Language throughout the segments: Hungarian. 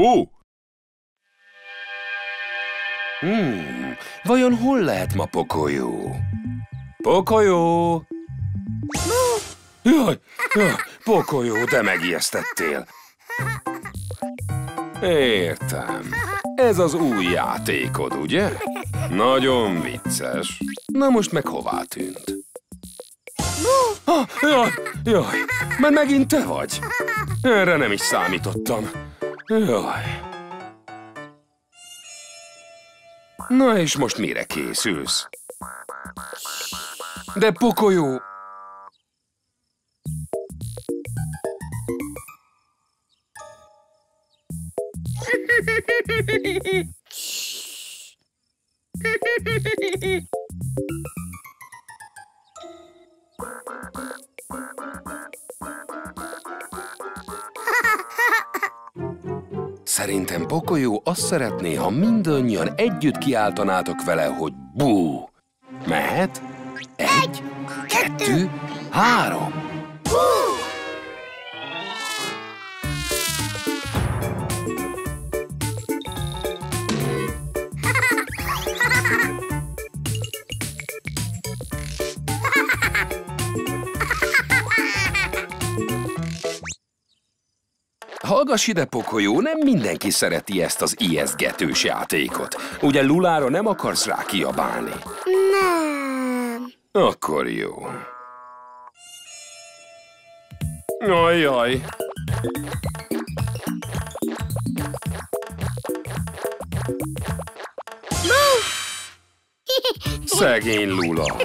Bú! Vajon hol lehet ma Pocoyo? Pocoyo! Jaj, Pocoyo, de megijesztettél. Értem. Ez az új játékod, ugye? Nagyon vicces. Na most meg hová tűnt? Jaj, mert megint te vagy. Erre nem is számítottam. Jaj. Na és most mire készülsz? De Pocoyo... Szerintem Pocoyo azt szeretné, ha mindannyian együtt kiáltanátok vele, hogy bú. Mehet? 1, 2, 3. Bú! Hallgass ide, Pocoyo, nem mindenki szereti ezt az ijesztgetős játékot. Ugye Lulára nem akarsz rá kiabálni? Nem. Akkor jó. Ajjaj. Szegény Lula.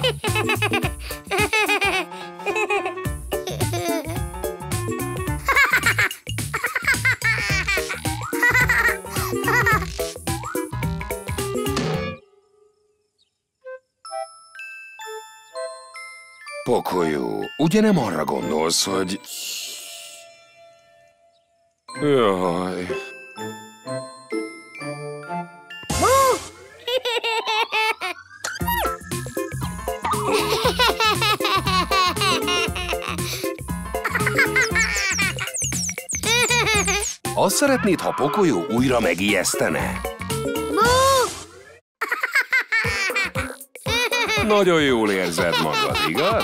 Pocoyo, ugye nem arra gondolsz, hogy... Jaj... Azt szeretnéd, ha Pocoyo újra megijesztene? Nagyon jól érzed magad, igaz?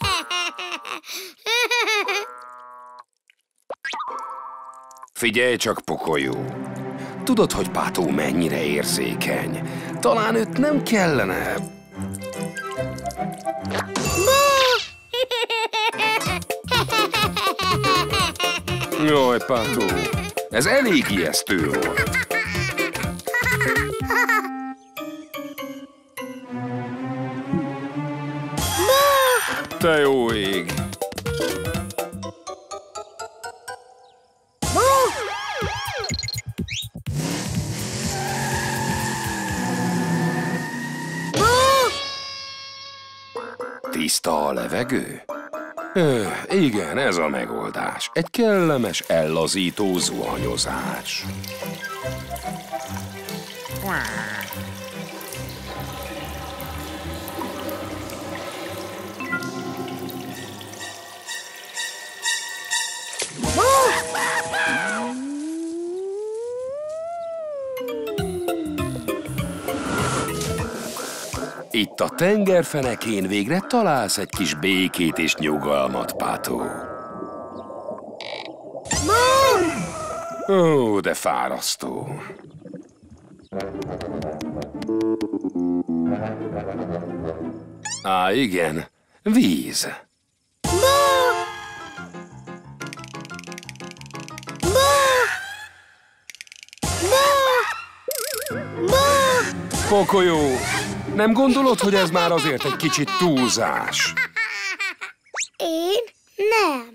Figyelj csak, Pocoyo. Tudod, hogy Pato mennyire érzékeny. Talán őt nem kellene... Jaj, Pato, ez elég ijesztő volt. Te jó ég! Tiszta a levegő? Igen, ez a megoldás. Egy kellemes, ellazító zuhanyozás. Itt a tengerfenekén végre találsz egy kis békét és nyugalmat, Pato. Ó, de fárasztó. Á, igen, víz. Pocoyo, nem gondolod, hogy ez már azért egy kicsit túlzás? Én nem.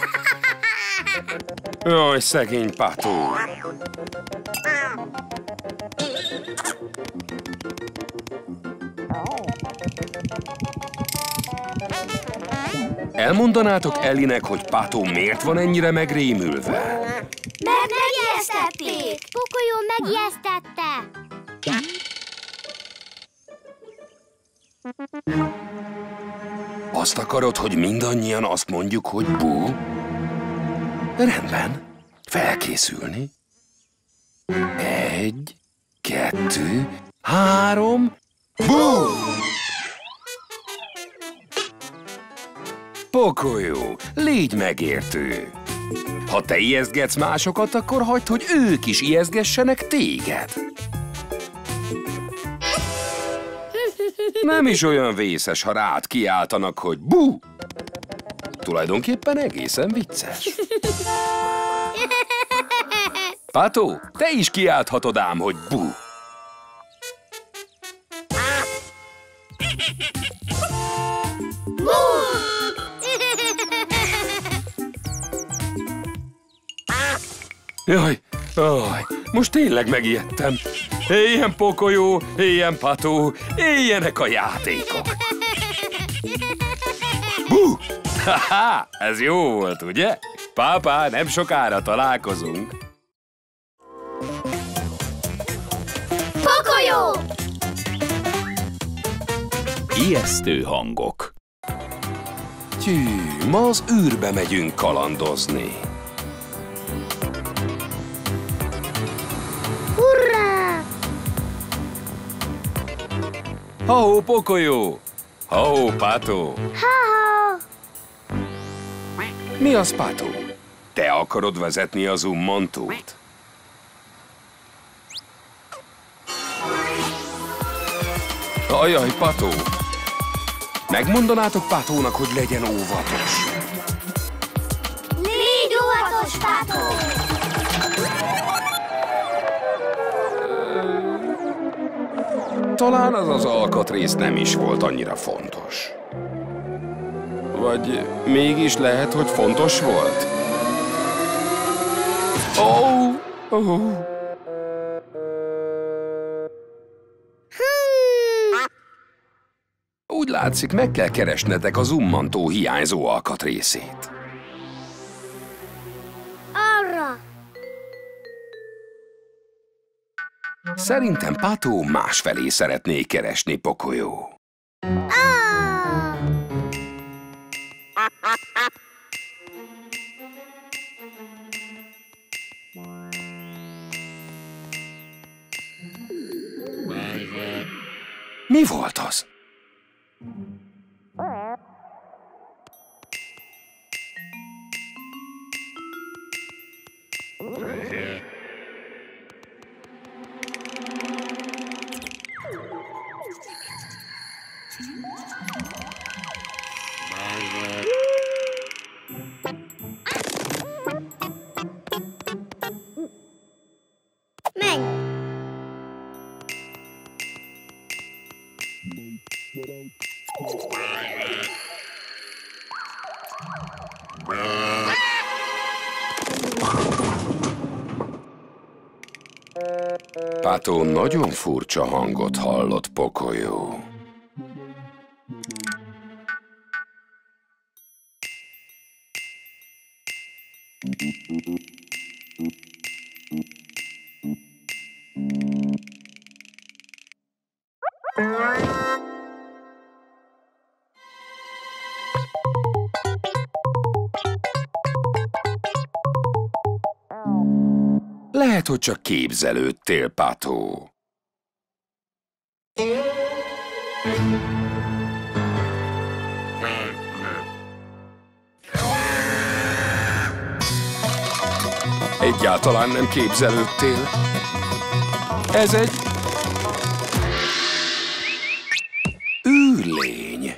Jaj, szegény Pato. Elmondanátok Ellie-nek, hogy Pato miért van ennyire megrémülve? Mert megijesztették! Pocoyo megijesztette! Azt akarod, hogy mindannyian azt mondjuk, hogy bú? Rendben. Felkészülni. 2, 3, bú! Pokolyó, légy megértő! Ha te ijesztgetsz másokat, akkor hagyd, hogy ők is ijesztgessenek téged. Nem is olyan vészes, ha rád kiáltanak, hogy bú! Tulajdonképpen egészen vicces. Pató, te is kiálthatod ám, hogy bú! Jaj, most tényleg megijedtem. Éljen Pokolyó, éljen Pató, éljenek a játékok. Bú! Haha, ez jó volt, ugye? Pápá, nem sokára találkozunk. Pokolyó! Ijesztő hangok. Tyű, ma az űrbe megyünk kalandozni. Hurrá! Ha-hó, Pokolyó! Ha-hó, Pató! Ha-ha! Mi az, Pató? Te akarod vezetni az ummantót? Ajaj, Pató! Megmondanátok Patónak, hogy legyen óvatos. Légy óvatos, Pató! Talán az alkatrész nem is volt annyira fontos. Vagy mégis lehet, hogy fontos volt? Oh. Úgy látszik, meg kell keresnetek az ummantó hiányzó alkatrészét. Arra! Szerintem Pató másfelé szeretné keresni, Pokolyó. Mi volt az? Menj! Pató nagyon furcsa hangot hallott, Pokolyó. Lehet, hogy csak képzelődtél, Pató. Egyáltalán nem képzelődtél. Ez egy űrlény.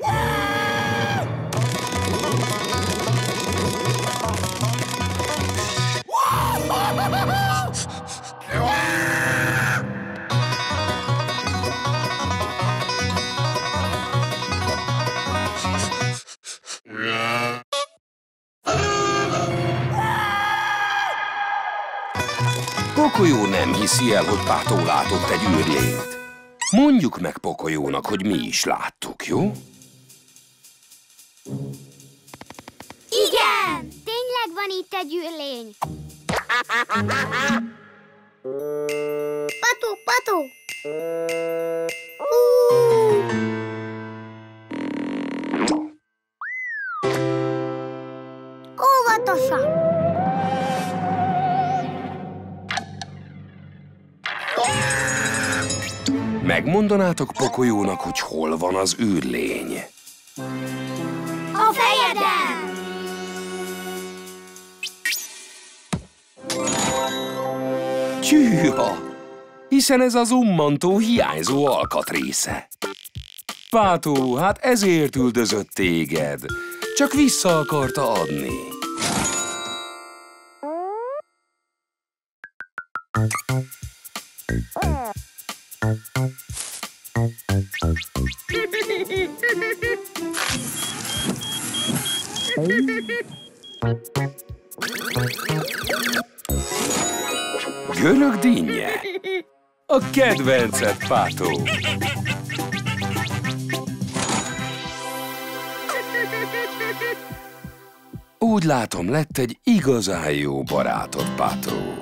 Pokolyó nem hiszi el, hogy Pató látott egy űrlényt. Mondjuk meg Pokolyónak, hogy mi is láttuk, jó? Igen! Tényleg van itt egy űrlény. Pató, Pató! Óvatosan! Megmondanátok Pocoyónak, hogy hol van az űrlény? A fejeden! Tyűha! Hiszen ez az ummantó hiányzó alkatrésze. Pátó, hát ezért üldözött téged. Csak vissza akarta adni. Görög dinnye. A kedvenced, Pátó. Úgy látom, lett egy igazán jó barátod, Pátó.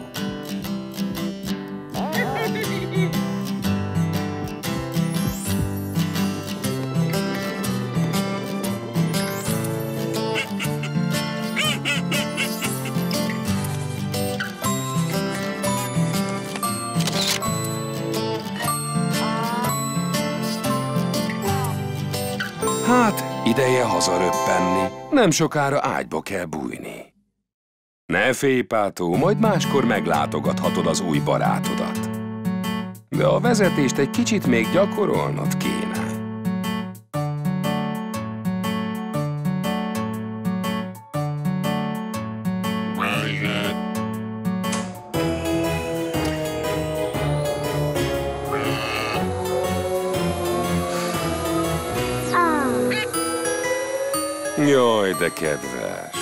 Hát, ideje hazaröppenni. Nem sokára ágyba kell bújni. Ne félj, Pátó, majd máskor meglátogathatod az új barátodat. De a vezetést egy kicsit még gyakorolnod kéne. Jaj, de kedves!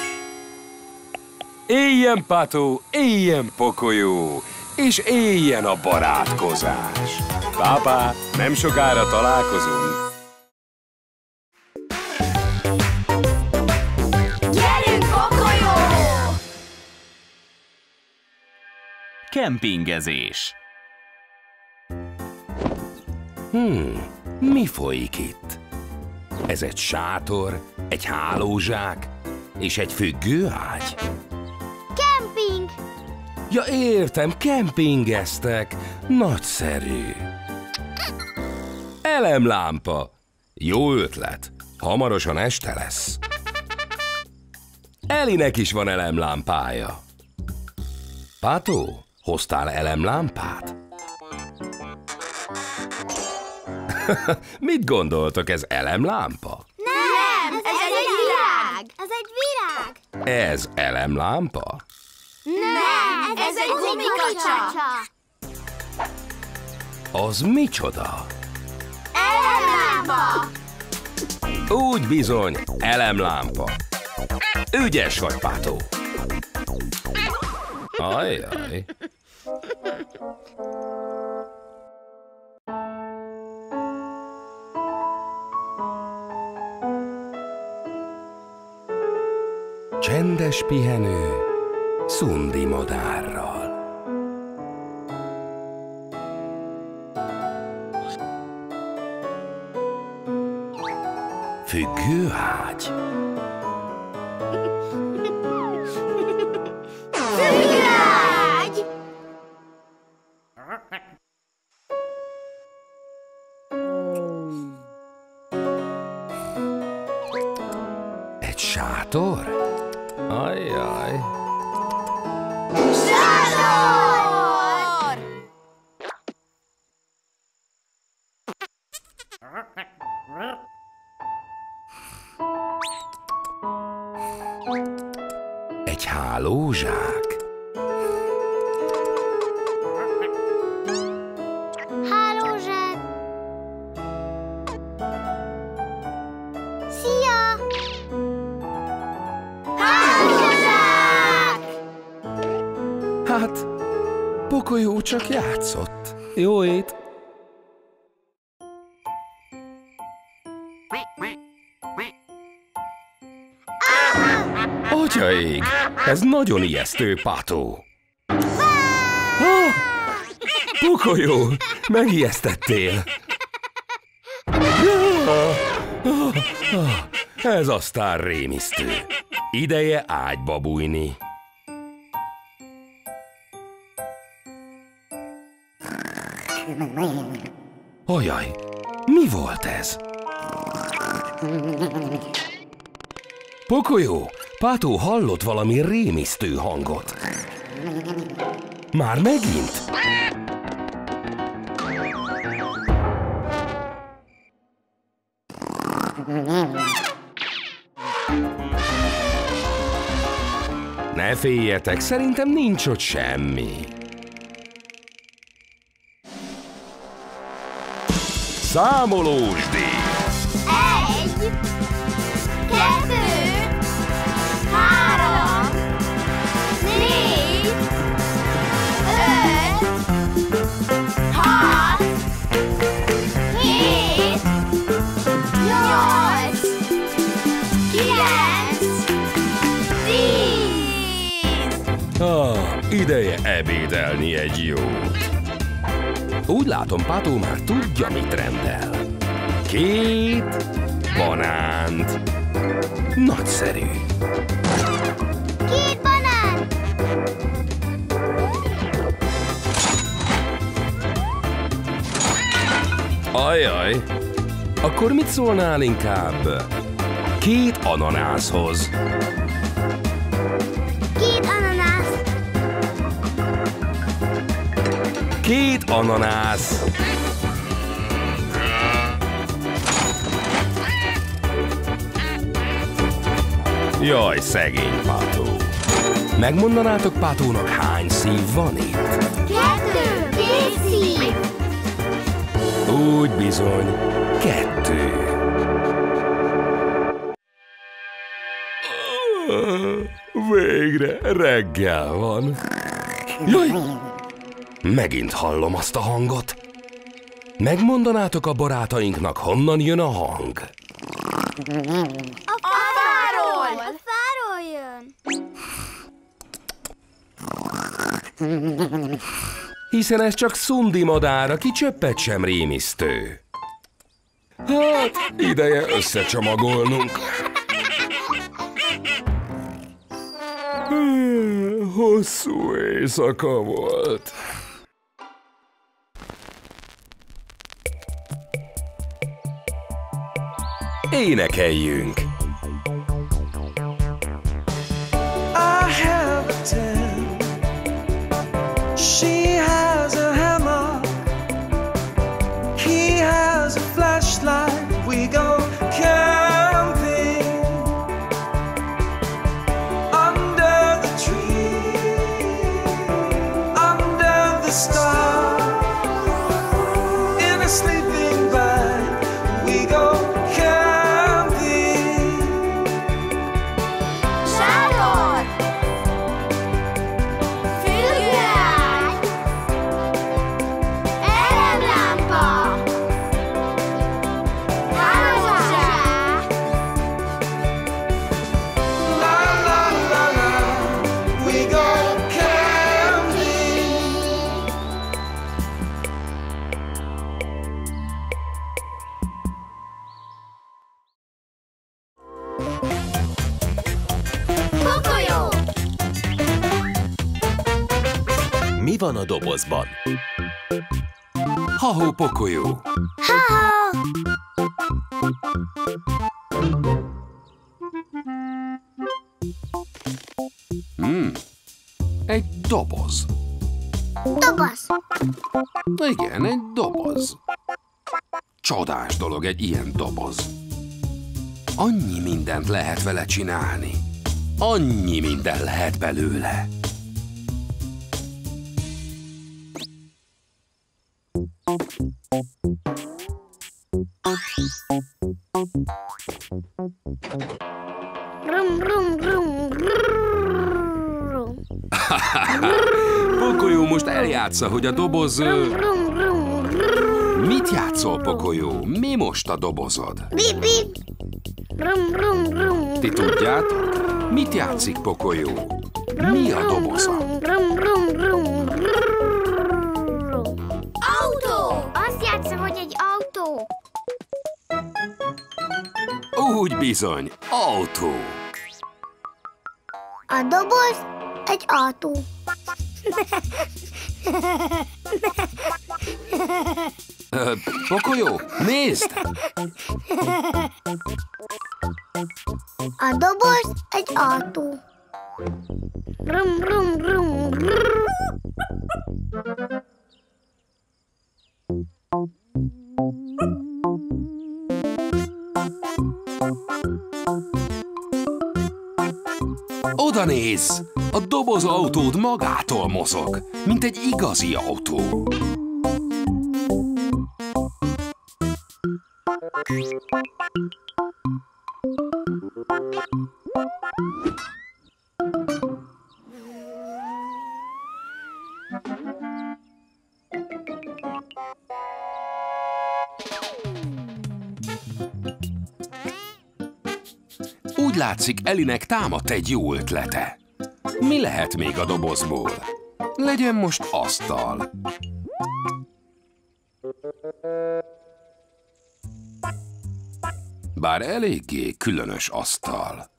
Éljen, Pátó, éljen, Pocoyó, és éljen a barátkozás! Pápá, nem sokára találkozunk! Gyerünk, Pocoyó! Kempingezés. Mi folyik itt? Ez egy sátor, egy hálózsák és egy függőágy? Kemping! Ja, értem, kempingeztek. Nagyszerű. Elemlámpa. Jó ötlet. Hamarosan este lesz. Elinek is van elemlámpája. Pátó, hoztál elemlámpát? Mit gondoltok, ez elemlámpa? Nem, ez egy virág! Ez egy virág! Ez elemlámpa? Nem, ez egy gumikacsa! Az micsoda? Elemlámpa! Úgy bizony, elemlámpa. Ügyes vagy, Pátó. Ajjaj. Csendes pihenő Szundi madárral. Függőágy. Függőágy! Egy sátor? Ajjaj. Sátor! Egy hálózsák. Hálózsák! Szia! Hálózsák! Hát, Pocoyó csak játszott. Jó ét! Atyaég! Ez nagyon ijesztő, Pátó. Pocoyó, megijesztettél. Ez aztán rémisztő. Ideje ágyba bújni. Ajaj, mi volt ez? Pokolyó, Pátó hallott valami rémisztő hangot. Már megint? Ne féljetek, szerintem nincs ott semmi. Számolósdi! 1, 2, 3, 4, 5, 6, 7, 8, 9, 10. Ideje ebédelni egy jót. Úgy látom, Pátó már tudja, mit rendel. 2 banánt. Nagyszerű. 2 banán. Ajaj, akkor mit szólnál inkább 2 ananászhoz? 2 ananász. 2 ananász. Jaj, szegény Pátó. Megmondanátok Pátónak, hány szív van itt? 2 szív. Úgy bizony, 2. Végre reggel van. Jaj! Megint hallom azt a hangot. Megmondanátok a barátainknak, honnan jön a hang? A fáról. A fáról jön. Hiszen ez csak szundi madár, aki csöppet sem rémisztő. Hát, ideje összecsomagolnunk. Hosszú éjszaka volt. Énekeljünk! I have a 10. She has a hammer. He has a flashlight. We go camping under the tree, under the stars, in a sleeping bag. We go camping. Sátor. Függöny. Elemlámpa. Hálózsák. La la la la, we go camping. Pokolyó. Mi van a dobozban? Ha-hó, Pokolyó! Ha-ha. Egy doboz. Doboz. Igen, egy doboz. Csodás dolog egy ilyen doboz. Annyi mindent lehet vele csinálni. Annyi minden lehet belőle. Rum, rum, rum, rum. Pokolyó most eljátsza, hogy a doboz... Rum, rum, rum. Mit játszol, Pokolyó? Mi most a dobozod? Bip, bip. Rum, rum, rum. Ti tudjátok? Mit játszik Pokolyó? Mi a doboza? Rum, rum, rum, rum. Autó! Azt játszom, hogy egy autó. Úgy bizony, autó. A doboz egy autó. Pokolyó, nézd! A doboz egy autó. Rum, rum, rum, rum. Oda nézz! A dobozautód magától mozog, mint egy igazi autó. Úgy látszik, Elinek támadt egy jó ötlete. Mi lehet még a dobozból? Legyen most asztal. Bár eléggé különös asztal.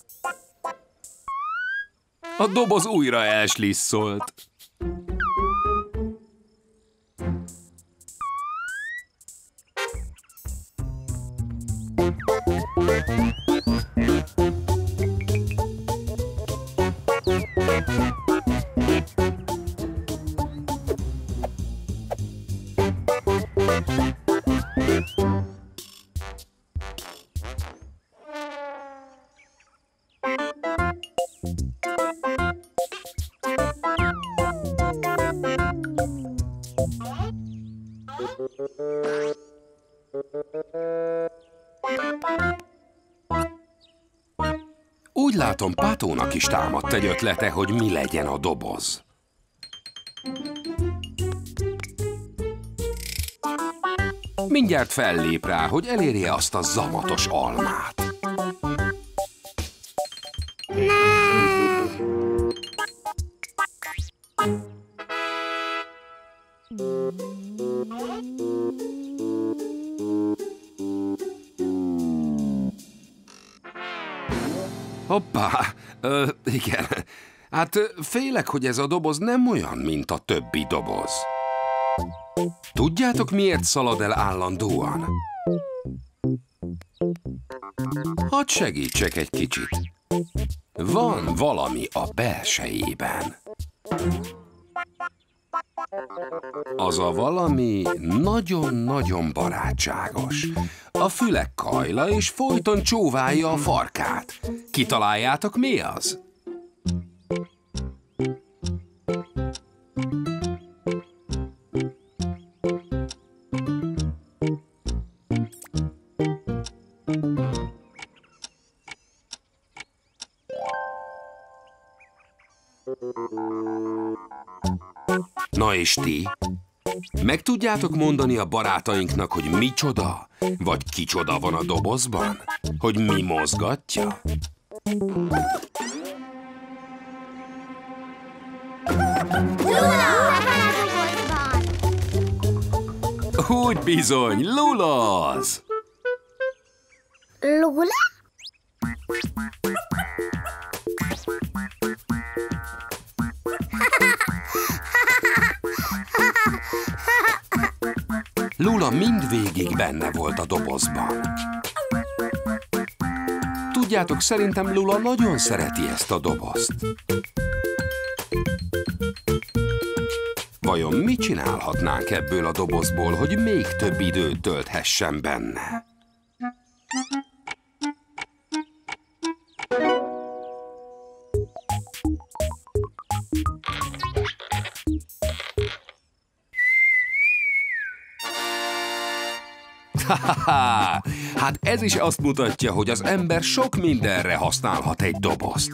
A doboz újra elsliszolt. Úgy látom, Pátónak is támadt egy ötlete, hogy mi legyen a doboz. Mindjárt fellép rá, hogy elérje azt a zamatos almát. Hoppá, igen. Hát félek, hogy ez a doboz nem olyan, mint a többi doboz. Tudjátok, miért szalad el állandóan? Hadd segítsek egy kicsit. Van valami a belsejében. Az a valami nagyon-nagyon barátságos. A füle kajla, és folyton csóválja a farkát. Kitaláljátok, mi az? Na és ti? Meg tudjátok mondani a barátainknak, hogy micsoda, vagy kicsoda van a dobozban? Hogy mi mozgatja? Lula! Ebben a dobozban! Úgy bizony, Lula az! Lula? Lula mindvégig benne volt a dobozban. Tudjátok, szerintem Lula nagyon szereti ezt a dobozt. Vajon mit csinálhatnánk ebből a dobozból, hogy még több időt tölthessen benne? Hát ez is azt mutatja, hogy az ember sok mindenre használhat egy dobozt.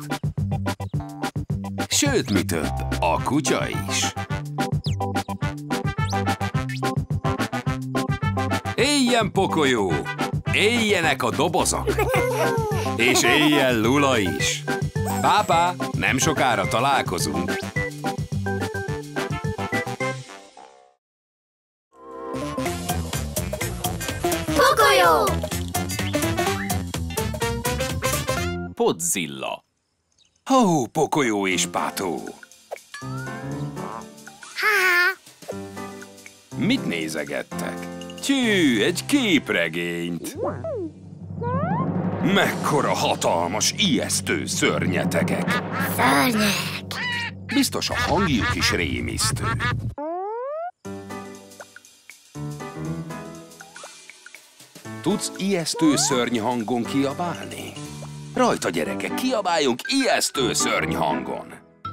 Sőt, mi több, a kutya is. Éljen Pokolyó! Éljenek a dobozok! És éljen Lula is! Pápá, nem sokára találkozunk! Pokolyó! Podzilla. Ó, Pokolyó és Pátó! Ha-ha! Mit nézegettek? Tyű, egy képregényt. Mekkora hatalmas, ijesztő szörnyetegek. Szörnyek. Biztos a hangjuk is rémisztő. Tudsz ijesztő szörny hangon kiabálni? Rajta, gyerekek, kiabáljunk ijesztő szörny hangon.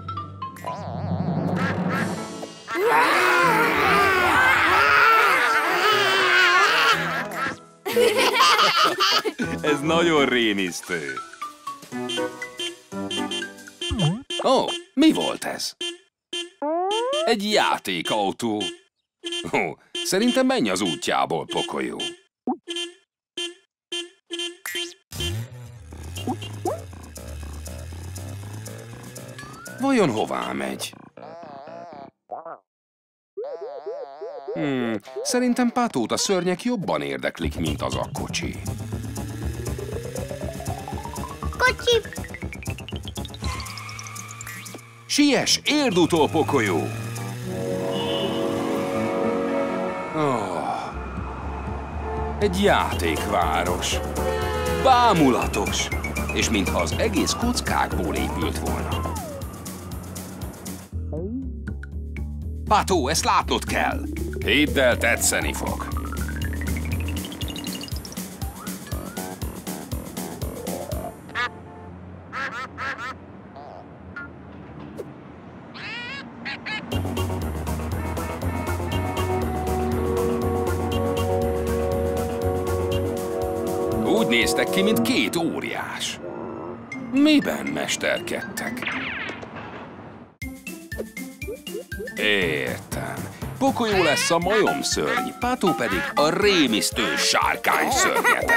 Ez nagyon rémisztő. Ó, mi volt ez? Egy játékautó. Ó, szerintem menj az útjából, pokolyó. Vajon hová megy? Szerintem Patót a szörnyek jobban érdeklik, mint az a kocsi. Kocsi. Siess, érd utol, pokolyó! Egy játékváros. Bámulatos. És mintha az egész kockákból épült volna. Pató, ezt látnod kell! Hidd el, tetszeni fog. Úgy néztek ki, mint két óriás. Miben mesterkedtek? Értem. Pokolyó lesz a majomszörny, Pató pedig a rémisztő sárkányszörnyetek.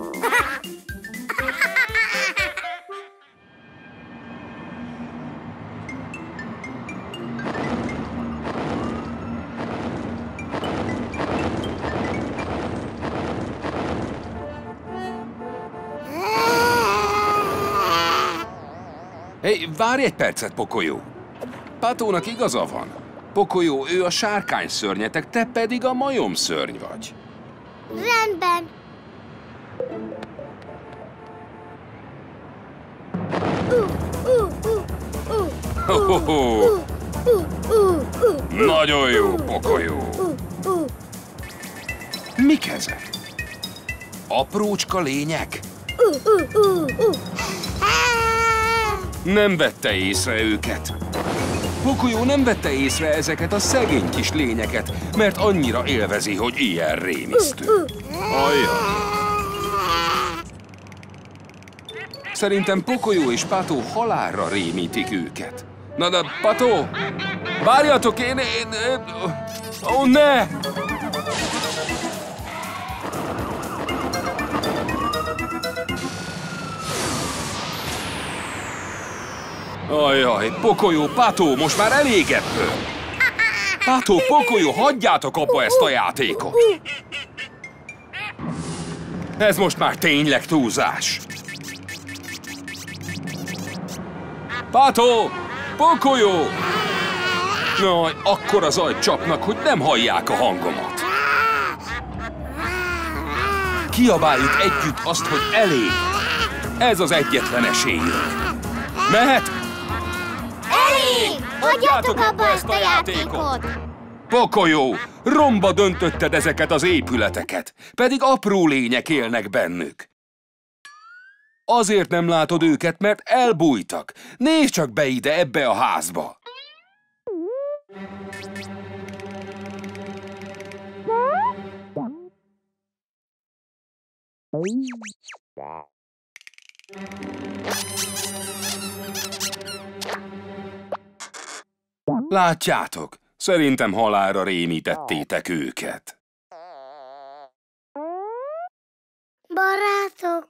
Hé, várj egy percet, Pokolyó! Patónak igaza van. Pokolyó, ő a sárkányszörnyetek, te pedig a majomszörny vagy. Rendben. Ho-ho-ho! Nagyon jó, Pokolyó! Mik ezek? Aprócska lények? Nem vette észre őket. Pokolyó nem vette észre ezeket a szegény kis lényeket, mert annyira élvezi, hogy ilyen rémisztő. Ajjaj. Szerintem Pokolyó és Pató halálra rémítik őket. Na de, Pató! Várjatok, Ó, ne! Ajjaj, Pokolyó, Pató, most már elég ebből! Pató, Pokolyó, hagyjátok abba ezt a játékot! Ez most már tényleg túlzás! Pató! Pokolyó! Jaj, akkora zajt csapnak, hogy nem hallják a hangomat. Kiabáljuk együtt azt, hogy elég. Ez az egyetlen esélyünk. Mehet? Elég! Hagyjátok abba ezt a játékot! Pokolyó, romba döntötted ezeket az épületeket, pedig apró lények élnek bennük. Azért nem látod őket, mert elbújtak. Nézd csak be ide, ebbe a házba. Látjátok? Szerintem halálra rémítettétek őket. Barátok.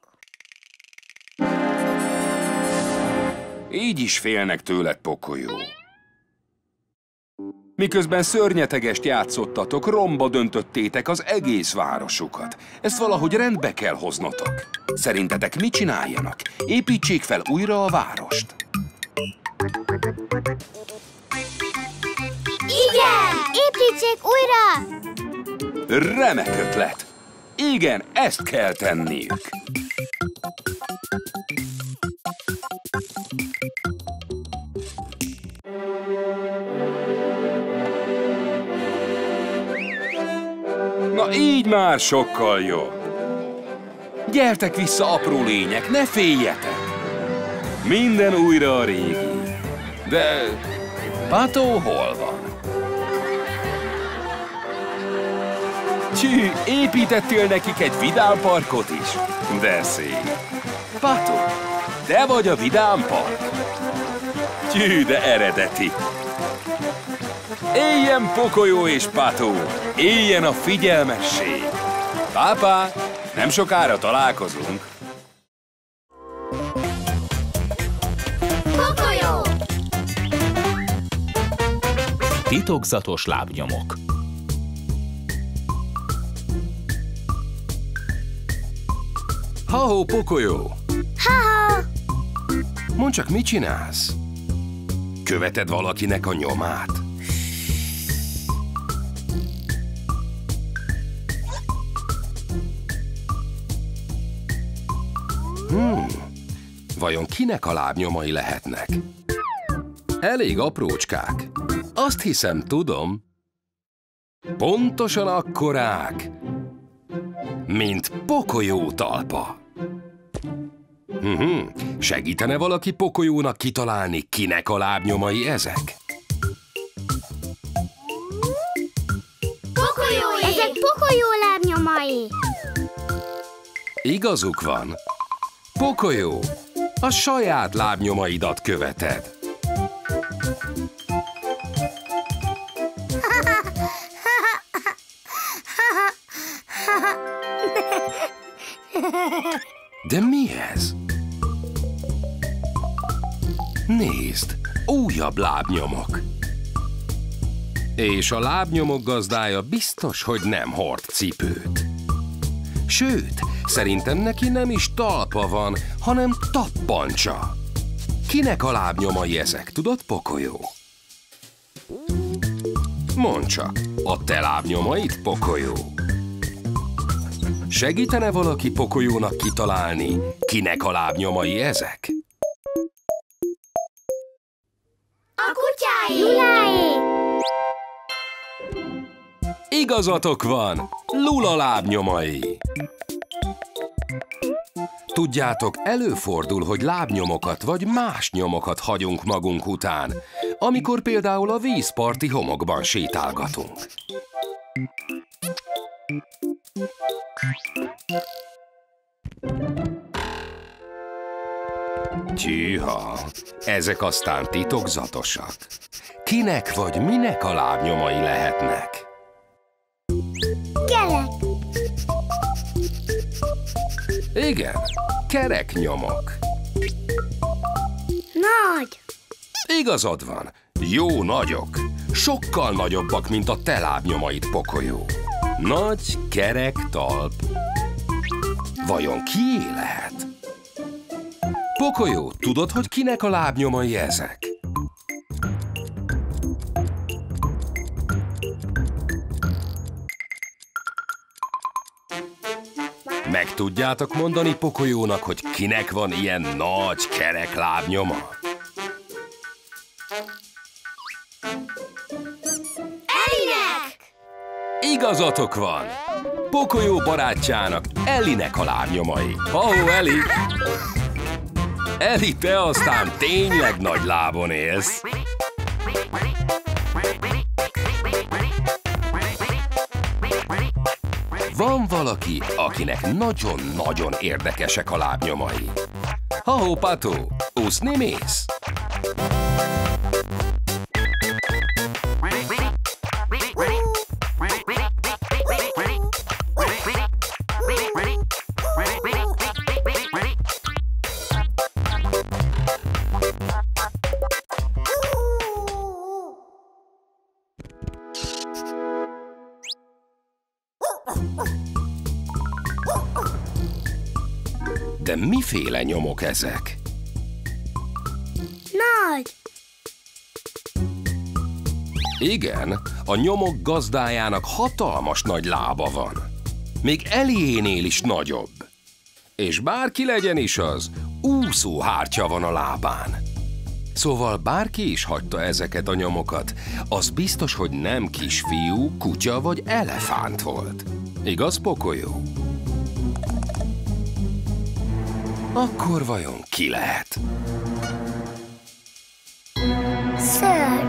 Így is félnek tőled, Pokolyó. Miközben szörnyetegest játszottatok, romba döntöttétek az egész városukat. Ezt valahogy rendbe kell hoznotok. Szerintetek mit csináljanak? Építsék fel újra a várost. Igen! Építsék újra! Remek ötlet! Igen, ezt kell tenniük. Na így már sokkal jobb. Gyertek vissza, apró lények, ne féljetek! Minden újra a régi. De Pató hol van? Tű, építettél nekik egy vidámparkot is? De szép. Pató, te vagy a vidámpark? Tű, de eredeti. Éljen Pocoyo és Pató, éljen a figyelmesség. Pápá, nem sokára találkozunk. Pocoyo! Titokzatos lábnyomok. Ha-ho, Pocoyo! Ha-ha! Mondd csak, mit csinálsz? Követed valakinek a nyomát? Vajon kinek a lábnyomai lehetnek? Elég aprócskák. Azt hiszem, tudom. Pontosan akkorák, mint Pocoyo talpa. Segítene valaki Pocoyónak kitalálni, kinek a lábnyomai ezek? Pocoyóé! Ezek Pocoyo lábnyomai! Igazuk van. Pocoyo, a saját lábnyomaidat követed. De mi ez? Nézd, újabb lábnyomok. És a lábnyomok gazdája biztos, hogy nem hord cipőt. Sőt, szerintem neki nem is talpa van, hanem tappancsa. Kinek a lábnyomai ezek, tudod, Pocoyo? Mondd csak, a te lábnyomait, Pocoyo? Segítene valaki Pocoyónak kitalálni, kinek a lábnyomai ezek? A kutyáé! Luláé! Igazatok van! Lula lábnyomai! Tudjátok, előfordul, hogy lábnyomokat vagy más nyomokat hagyunk magunk után, amikor például a vízparti homokban sétálgatunk. Tűha, ezek aztán titokzatosak. Kinek vagy minek a lábnyomai lehetnek? Kerek! Igen, kereknyomok. Nagy! Igazad van, jó nagyok. Sokkal nagyobbak, mint a te lábnyomaid, Pocoyo. Nagy, kerek talp. Vajon kié lehet? Pocoyo, tudod, hogy kinek a lábnyomai ezek? Meg tudjátok mondani Pocoyónak, hogy kinek van ilyen nagy, kerek lábnyoma? Ellinek! Igazatok van! Pocoyo barátjának, Ellinek a lábnyomai. Ha-ho, Elli! Elli, te aztán tényleg nagy lábon élsz. Van valaki, akinek nagyon-nagyon érdekesek a lábnyomai. Ha-ho, Pató, úszni mész? De miféle nyomok ezek? Nagy! Igen, a nyomok gazdájának hatalmas nagy lába van. Még Eliénél is nagyobb. És bárki legyen is az, úszóhártya van a lábán. Szóval bárki is hagyta ezeket a nyomokat, az biztos, hogy nem kisfiú, kutya vagy elefánt volt. Igaz, Pocoyo? Akkor vajon ki lehet? Szörny.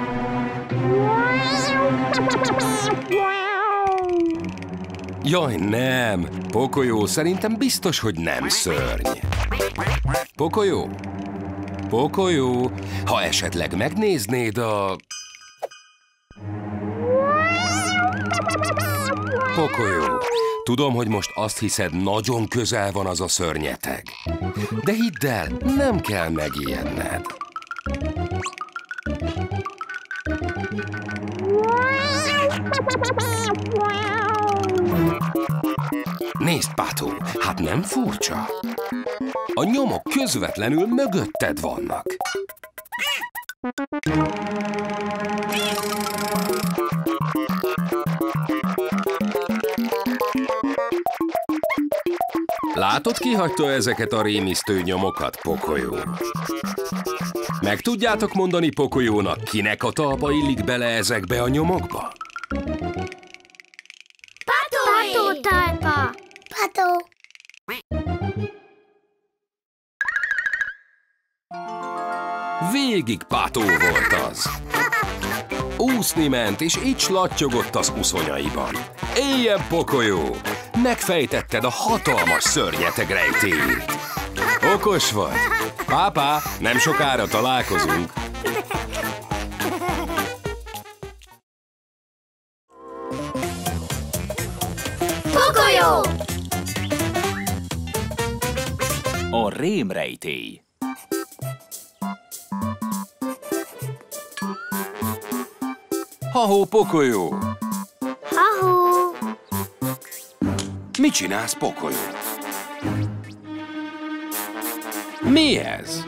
Jaj, nem! Pocoyo, szerintem biztos, hogy nem szörny. Pocoyo? Pocoyo, ha esetleg megnéznéd a... Pocoyo, tudom, hogy most azt hiszed, nagyon közel van az a szörnyeteg. De hidd el, nem kell megijedned. Nézd, Pato, hát nem furcsa? A nyomok közvetlenül mögötted vannak. Látod, ki hagyta ezeket a rémisztő nyomokat, Pocoyo? Meg tudjátok mondani Pocoyónak, kinek a talpa illik bele ezekbe a nyomokba? Pató talpa. Pató. Végig Pato volt az. Úszni ment, és így slattyogott az uszonyaiban. Éjjel, Pocoyo! Megfejtetted a hatalmas szörnyeteg rejtélyét. Okos vagy. Pápá, nem sokára találkozunk. Pocoyo! A rémrejtély. Ha-hó, Pocoyo! Ha-hó! Mit csinálsz, Pocoyo? Mi ez?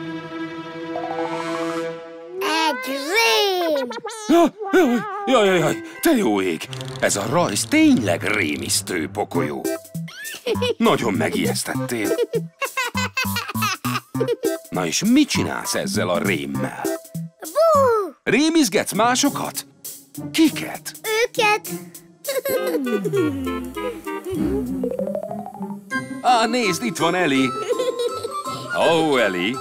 Egy rém! Jaj, te jó ég! Ez a rajz tényleg rémisztő, Pocoyo. Nagyon megijesztettél. Na és mit csinálsz ezzel a rémmel? Bú! Rémizgetsz másokat? Kiket? Őket! Nézd, itt van Eli. Ó, Eli.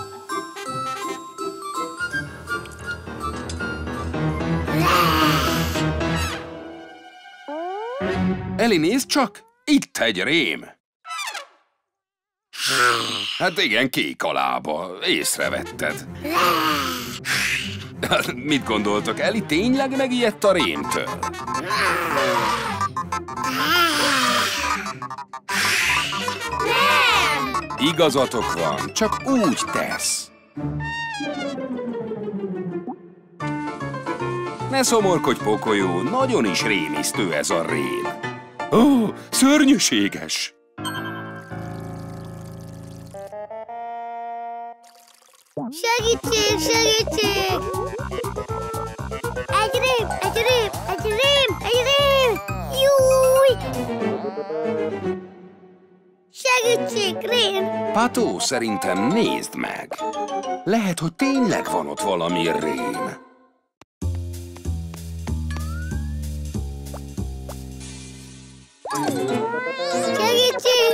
Eli, nézd csak! Itt egy rém. Hát igen, kék a lába. Észrevetted. Mit gondoltok, Eli tényleg megijedt a rémtől? Nem! Igazatok van, csak úgy tesz. Ne szomorkodj, Pocoyo, nagyon is rémisztő ez a rém. Ó, szörnyűséges! Segítség, segítség! Egy rém, egy rém, egy rém, egy rém! Júj! Segítség, rém! Pato, szerintem nézd meg. Lehet, hogy tényleg van ott valami rém. Segítség!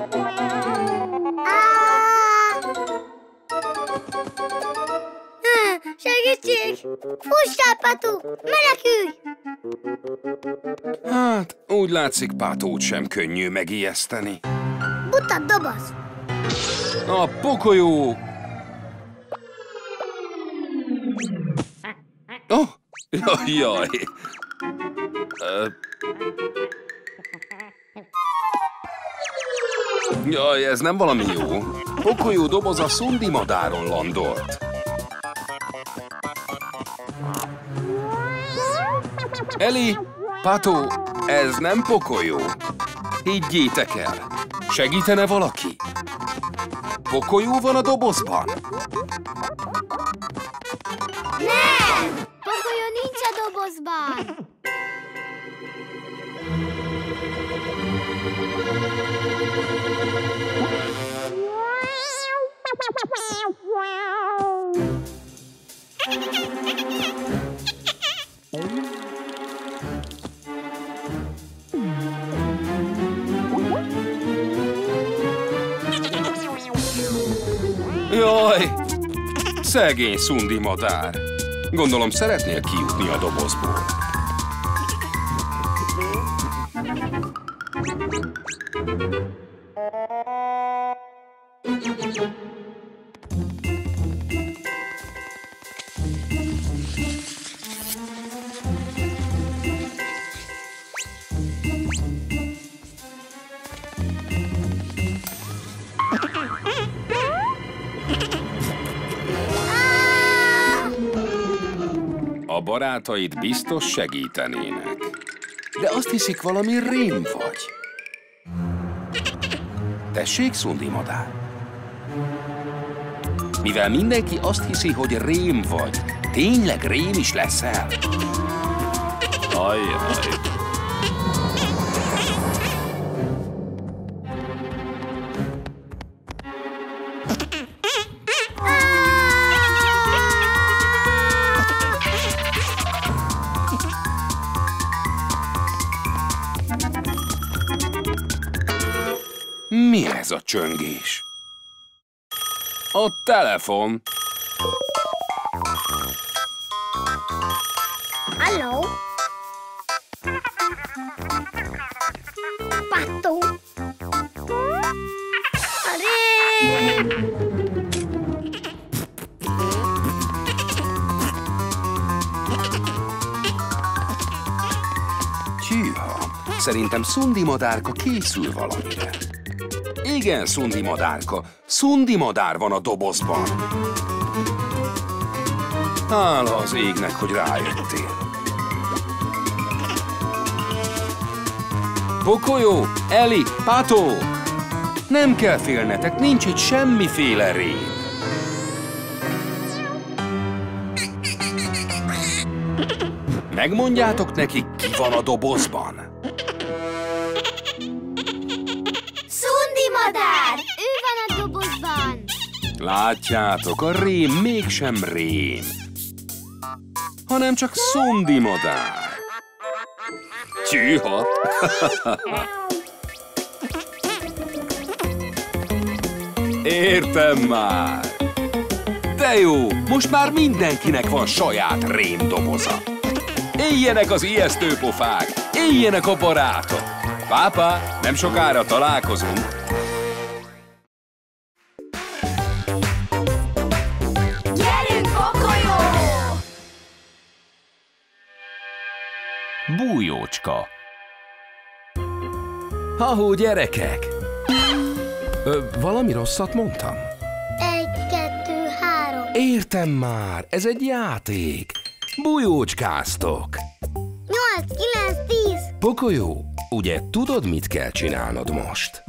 Segítség! Fussál, Pató! Menekülj! Hát, úgy látszik, Patót sem könnyű megijeszteni. Buta doboz! A Pocoyo... Oh, jaj! Jaj, ez nem valami jó. Pocoyo doboza szundi madáron landolt. Eli, Pato, ez nem Pocoyo. Higgyétek el. Segítene valaki? Pocoyo van a dobozban? Nem! Pokolyó nincs a dobozban. Jaj! Szegény szundi madár. Gondolom szeretnél kijutni a dobozból. A barátaid biztos segítenének. De azt hiszik, valami rém vagy. Tessék, szundi madár. Mivel mindenki azt hiszi, hogy rém vagy, tényleg rém is leszel? Ajjaj. Mi ez a csöngés? A telefon. Halló? Pátó? A rém! Tyűha, szerintem szundi madárka készül valamire. Igen, szundi madárka. Szundi madár van a dobozban. Hála az égnek, hogy rájöttél. Pokolyó, Eli, Pátó! Nem kell félnetek, nincs itt semmiféle rém. Megmondjátok nekik, ki van a dobozban. Szundi madár! Ő van a dobozban! Látjátok, a rém mégsem rém, hanem csak szundi madár. Tyűha! Értem már! De jó, most már mindenkinek van saját rémdoboza. Éljenek az ijesztő pofák, éljenek a barátok! Pápa, nem sokára találkozunk. Gyerünk, Pokolyó! Bújócska. Ahó, gyerekek! Valami rosszat mondtam? 1, 2, 3. Értem már, ez egy játék. Bújócskáztok. 8, 9, 10. Pokolyó, ugye tudod, mit kell csinálnod most?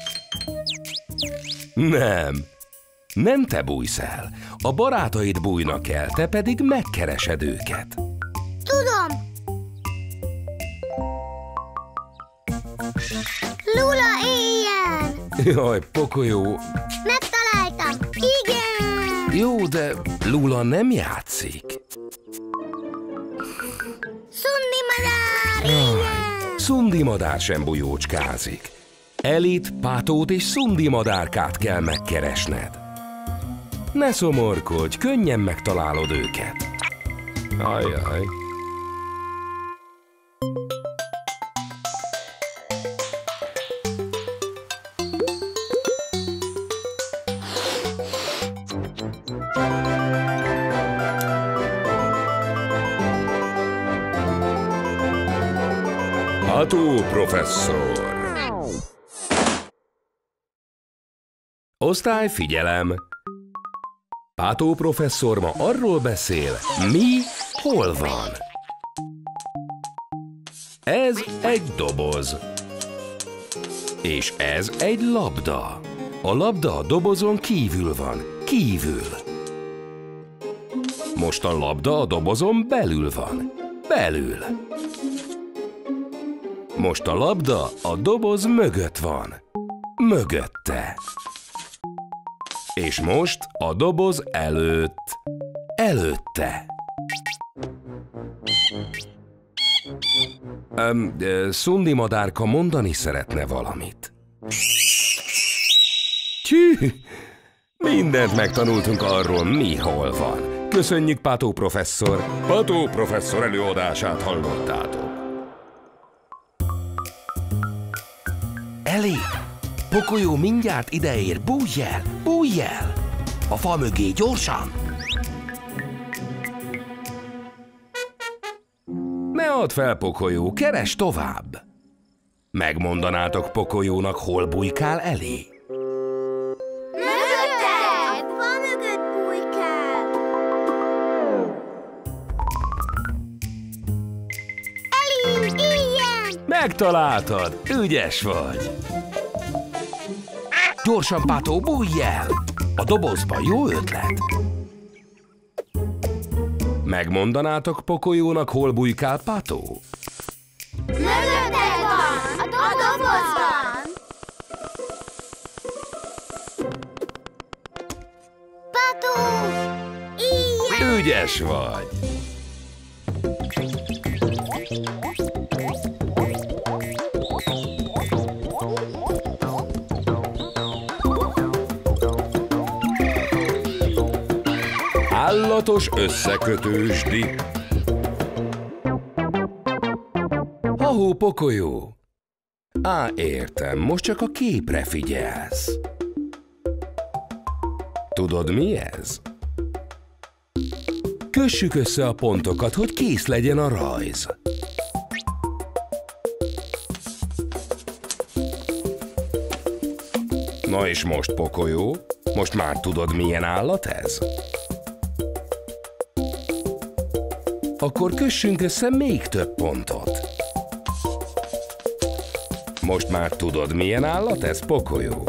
Nem te bújsz el. A barátaid bújnak el, te pedig megkeresed őket. Tudom. Lula éljen! Jaj, Pokolyó. Megtaláltam! Igen! Jó, de Lula nem játszik. Szundi madár! Igen! Szundi madár sem bujócskázik. Elit, Pátót és szundi madárkát kell megkeresned. Ne szomorkodj, könnyen megtalálod őket. Ajjaj. Pátó professzor! Osztály, figyelem! Pátó professzor ma arról beszél, mi hol van. Ez egy doboz. És ez egy labda. A labda a dobozon kívül van, kívül. Most a labda a dobozon belül van. Belül. Most a labda a doboz mögött van. Mögötte. És most a doboz előtt. Előtte. Szundi madárka mondani szeretne valamit. Tjű! Mindent megtanultunk arról, mi hol van. Köszönjük, Pátó professzor! Pátó professzor előadását hallottátok. Eli, Pocoyo mindjárt ideér, bújj el! Bújj el! A fa mögé, gyorsan! Ne add fel, Pocoyo, keresd tovább! Megmondanátok Pocoyónak, hol bujkál Eli? Mögötted! Fa mögött bujkál! Eli, ilyen! Megtaláltad! Ügyes vagy! Gyorsan, Pátó, bújj el! A dobozba, jó ötlet! Megmondanátok Pocoyónak, hol bujkál Pátó? Mögötted van! A dobozban! Pátó! Ilyen! Ügyes vagy! Állatos összekötősdi. Ahó, Pocoyo! Á, értem, most csak a képre figyelsz. Tudod, mi ez? Kössük össze a pontokat, hogy kész legyen a rajz. Na és most, Pocoyo, most már tudod, milyen állat ez? Akkor kössünk össze még több pontot. Most már tudod, milyen állat ez, Pocoyo?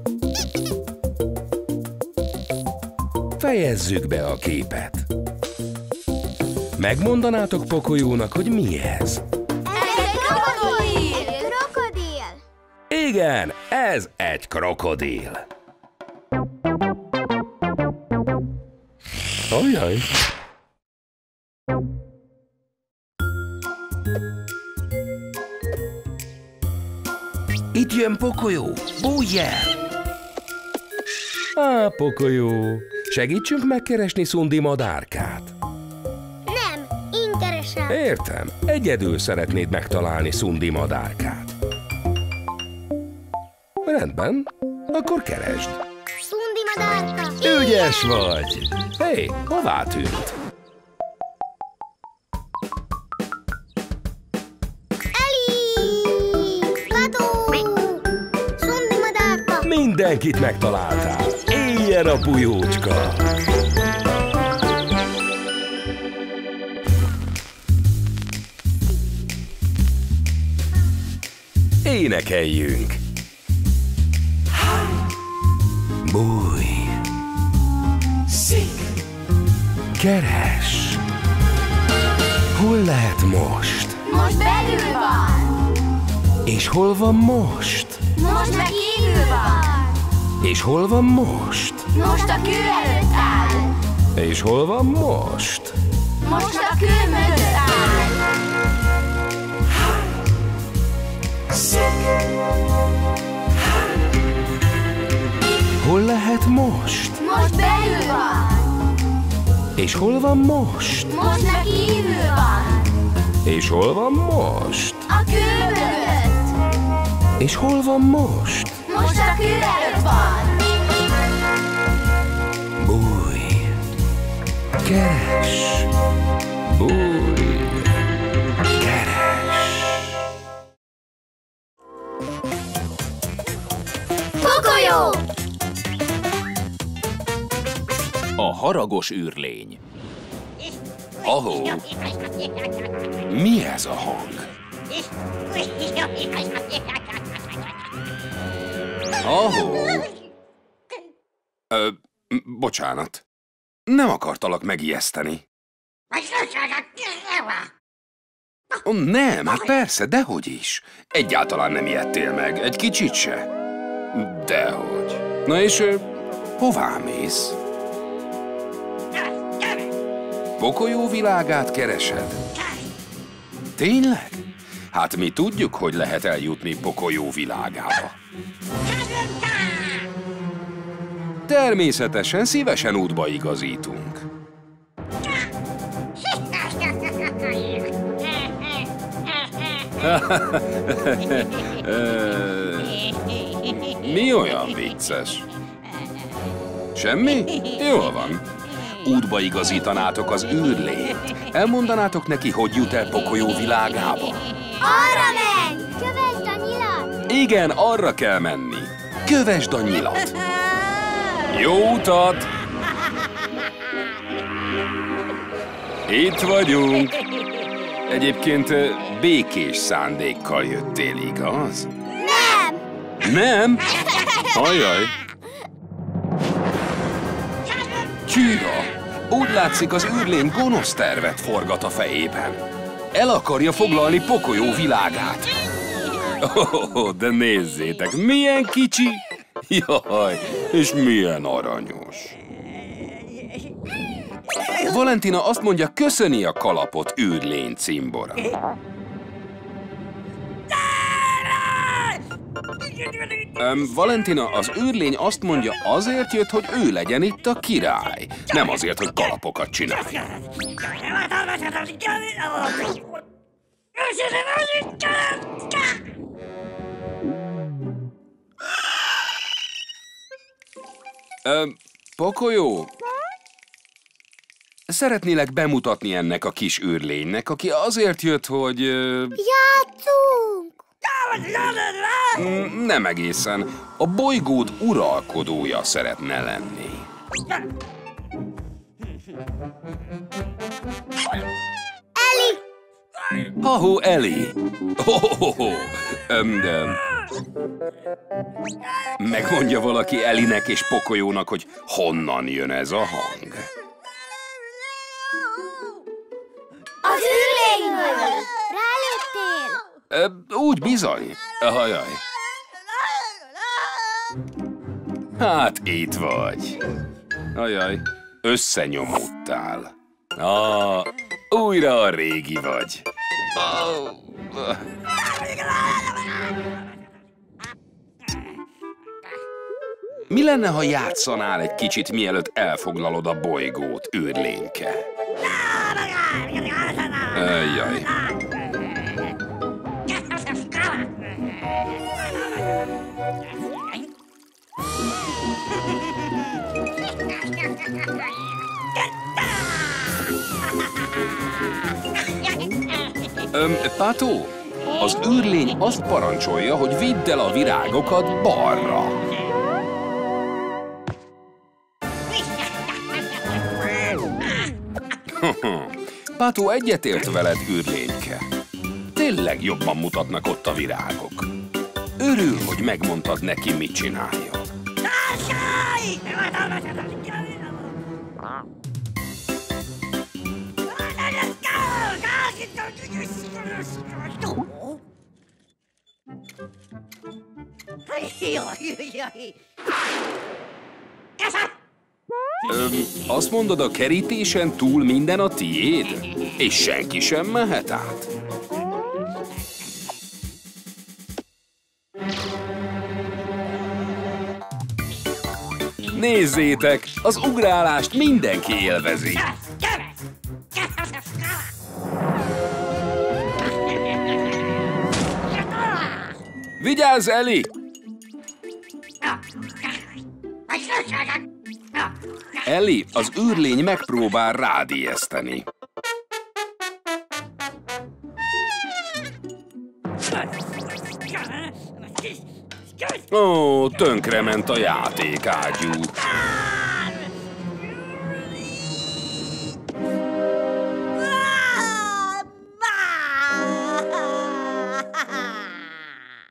Fejezzük be a képet. Megmondanátok Pocoyónak, hogy mi ez? Ez egy krokodil! Krokodil! Igen, ez egy krokodil. Ajaj! Itt jön Pocoyo, bújj el! Á, Pocoyo, segítsünk megkeresni Szundi madárkát. Nem, én keresem. Értem, egyedül szeretnéd megtalálni Szundi madárkát. Rendben, akkor keresd. Szundi madárka! Ügyes vagy! Hé, hová tűnt? Mindenkit megtaláltál! Éljen a bujócska! Énekeljünk! Bújj! Keres! Hol lehet most? Most belül van! És hol van most? Most meg kívül van! És hol van most? Most a kő előtt áll! És hol van most? Most a kő mögött áll! Hol lehet most? Most belül van! És hol van most? Most meg kívül van! És hol van most? A kő mögött! És hol van most? Most a kő előtt van! Bújj! Keres! Bújj! Keres! Pocoyo! A haragos űrlény. Ahó! Mi ez a hang? Ahó! Bocsánat. Nem akartalak megijeszteni. Nem, hát persze, dehogy is. Egyáltalán nem ijedtél meg, egy kicsit se. Dehogy. Na és hová mész? Pokolyó világát keresed? Tényleg? Hát mi tudjuk, hogy lehet eljutni Pokolyó világába. Természetesen szívesen útba igazítunk. Mi olyan vicces? Semmi? Jól van. Útba igazítanátok az űrlényt. Elmondanátok neki, hogy jut el Pokolyó világába? Arra menj! Kövesd a nyilat! Igen, arra kell menni. Kövesd a nyilat. Jó utat! Itt vagyunk. Egyébként békés szándékkal jöttél, igaz? Nem! Nem? Ajaj! Csíra! Úgy látszik, az űrlény gonosz tervet forgat a fejében. El akarja foglalni Pokolyó világát. Oh, de nézzétek, milyen kicsi! Jaj, és milyen aranyos! Valentina azt mondja, köszöni a kalapot, űrlény cimbora. Valentina, az űrlény azt mondja, azért jött, hogy ő legyen itt a király. Nem azért, hogy kalapokat csinálj. Pokolyó? Szeretnélek bemutatni ennek a kis űrlénynek, aki azért jött, hogy... Játszunk! Nem egészen. A bolygód uralkodója szeretne lenni. Eli! Ha-ho, Eli! Megmondja valaki Elinek és Pokolyónak, hogy honnan jön ez a hang. Az űrlényből! Ráléptél! Úgy bizony. Ajaj. Hát itt vagy. Ajaj, összenyomódtál. Újra a régi vagy. Mi lenne, ha játszanál egy kicsit, mielőtt elfoglalod a bolygót, űrlényke? Jaj. Pátó, az űrlény azt parancsolja, hogy vidd el a virágokat balra. Pátó egyetért veled, űrlényke. Tényleg jobban mutatnak ott a virágok. Örül, hogy megmondtad neki, mit csinálja. Azt mondod, a kerítésen túl minden a tiéd? És senki sem mehet át? Nézzétek, az ugrálást mindenki élvezi. Vigyázz, Eli! Eli, az űrlény megpróbál rád ijeszteni. Ó, tönkrement a játékágyú.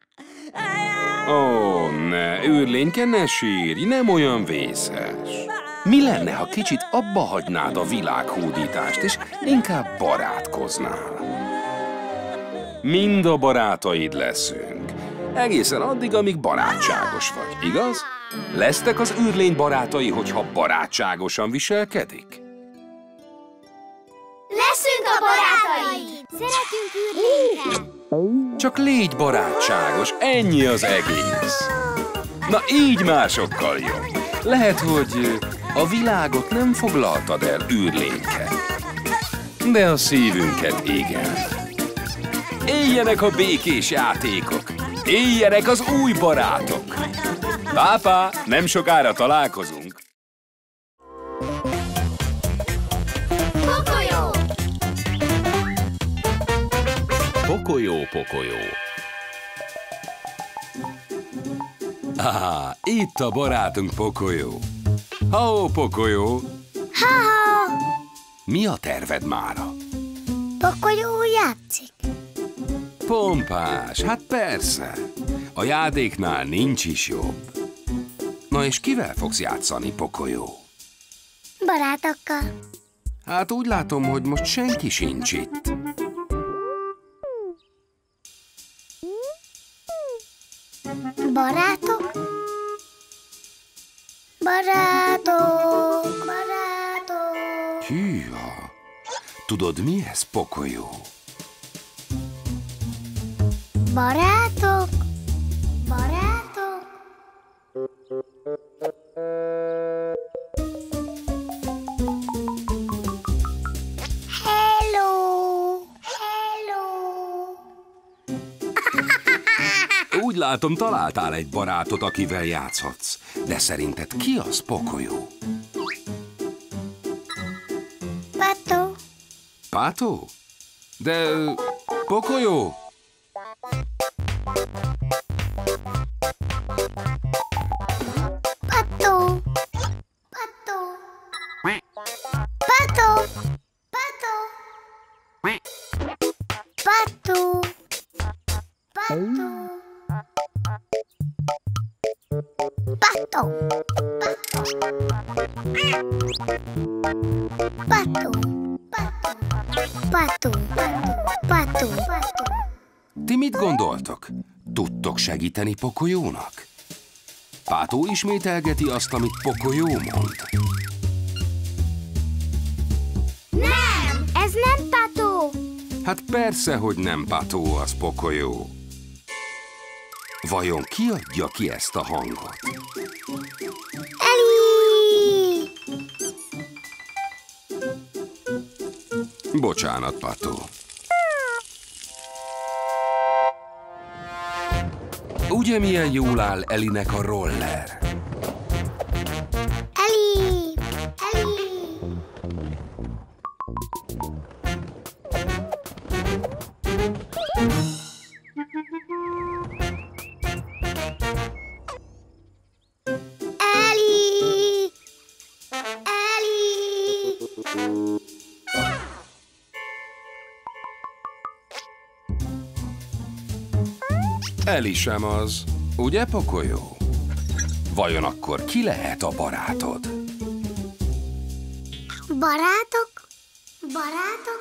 Ó, ne, űrlényke, ne sírj, nem olyan vészes. Mi lenne, ha kicsit abba hagynád a világhódítást, és inkább barátkoznál? Mind a barátaid leszünk. Egészen addig, amíg barátságos vagy, igaz? Lesztek az űrlény barátai, hogyha barátságosan viselkedik? Leszünk a barátaid! Szeretünk űrlényre! Csak légy barátságos, ennyi az egész. Na így másokkal jobb. Lehet, hogy a világot nem foglaltad el űrlényke, de a szívünket igen. Éljenek a békés játékok! Éljenek az új barátok! Pápá, nem sokára találkozunk! Pokolyó! Pokolyó, pokolyó. Itt a barátunk Pokolyó. Ha-ó, Pokolyó! Ha-ha! Mi a terved mára? Pokolyó játszik. Pompás, hát persze. A játéknál nincs is jobb. Na és kivel fogsz játszani, Pokolyó? Barátokkal. Hát úgy látom, hogy most senki sincs itt. Barátok? Barátok! Barátok! Hűha! Tudod, mi ez, Pokolyó? Barátok! Barátok! Hello! Hello! Úgy látom, találtál egy barátot, akivel játszhatsz. De szerinted ki az, Pokolyó? Pató! Pátó? De... Pokolyó? Pató! Pató! Pató! Pató! Pató! Pató! Pató! Pató! Pató! Pató! Pató! Ti mit gondoltok? Tudtok segíteni Pokolyónak? Pátó ismételgeti azt, amit Pokolyó mond. Nem! Ez nem Pató! Hát persze, hogy nem Pátó az, Pokolyó. Vajon ki adja ki ezt a hangot? Eli! Bocsánat, Pátó. Ugye milyen jól áll Elinek a roller? Eli! Eli! Eli! Eli! Eli sem az. Ugye, Pokolyó? Vajon akkor ki lehet a barátod? Barátok? Barátok?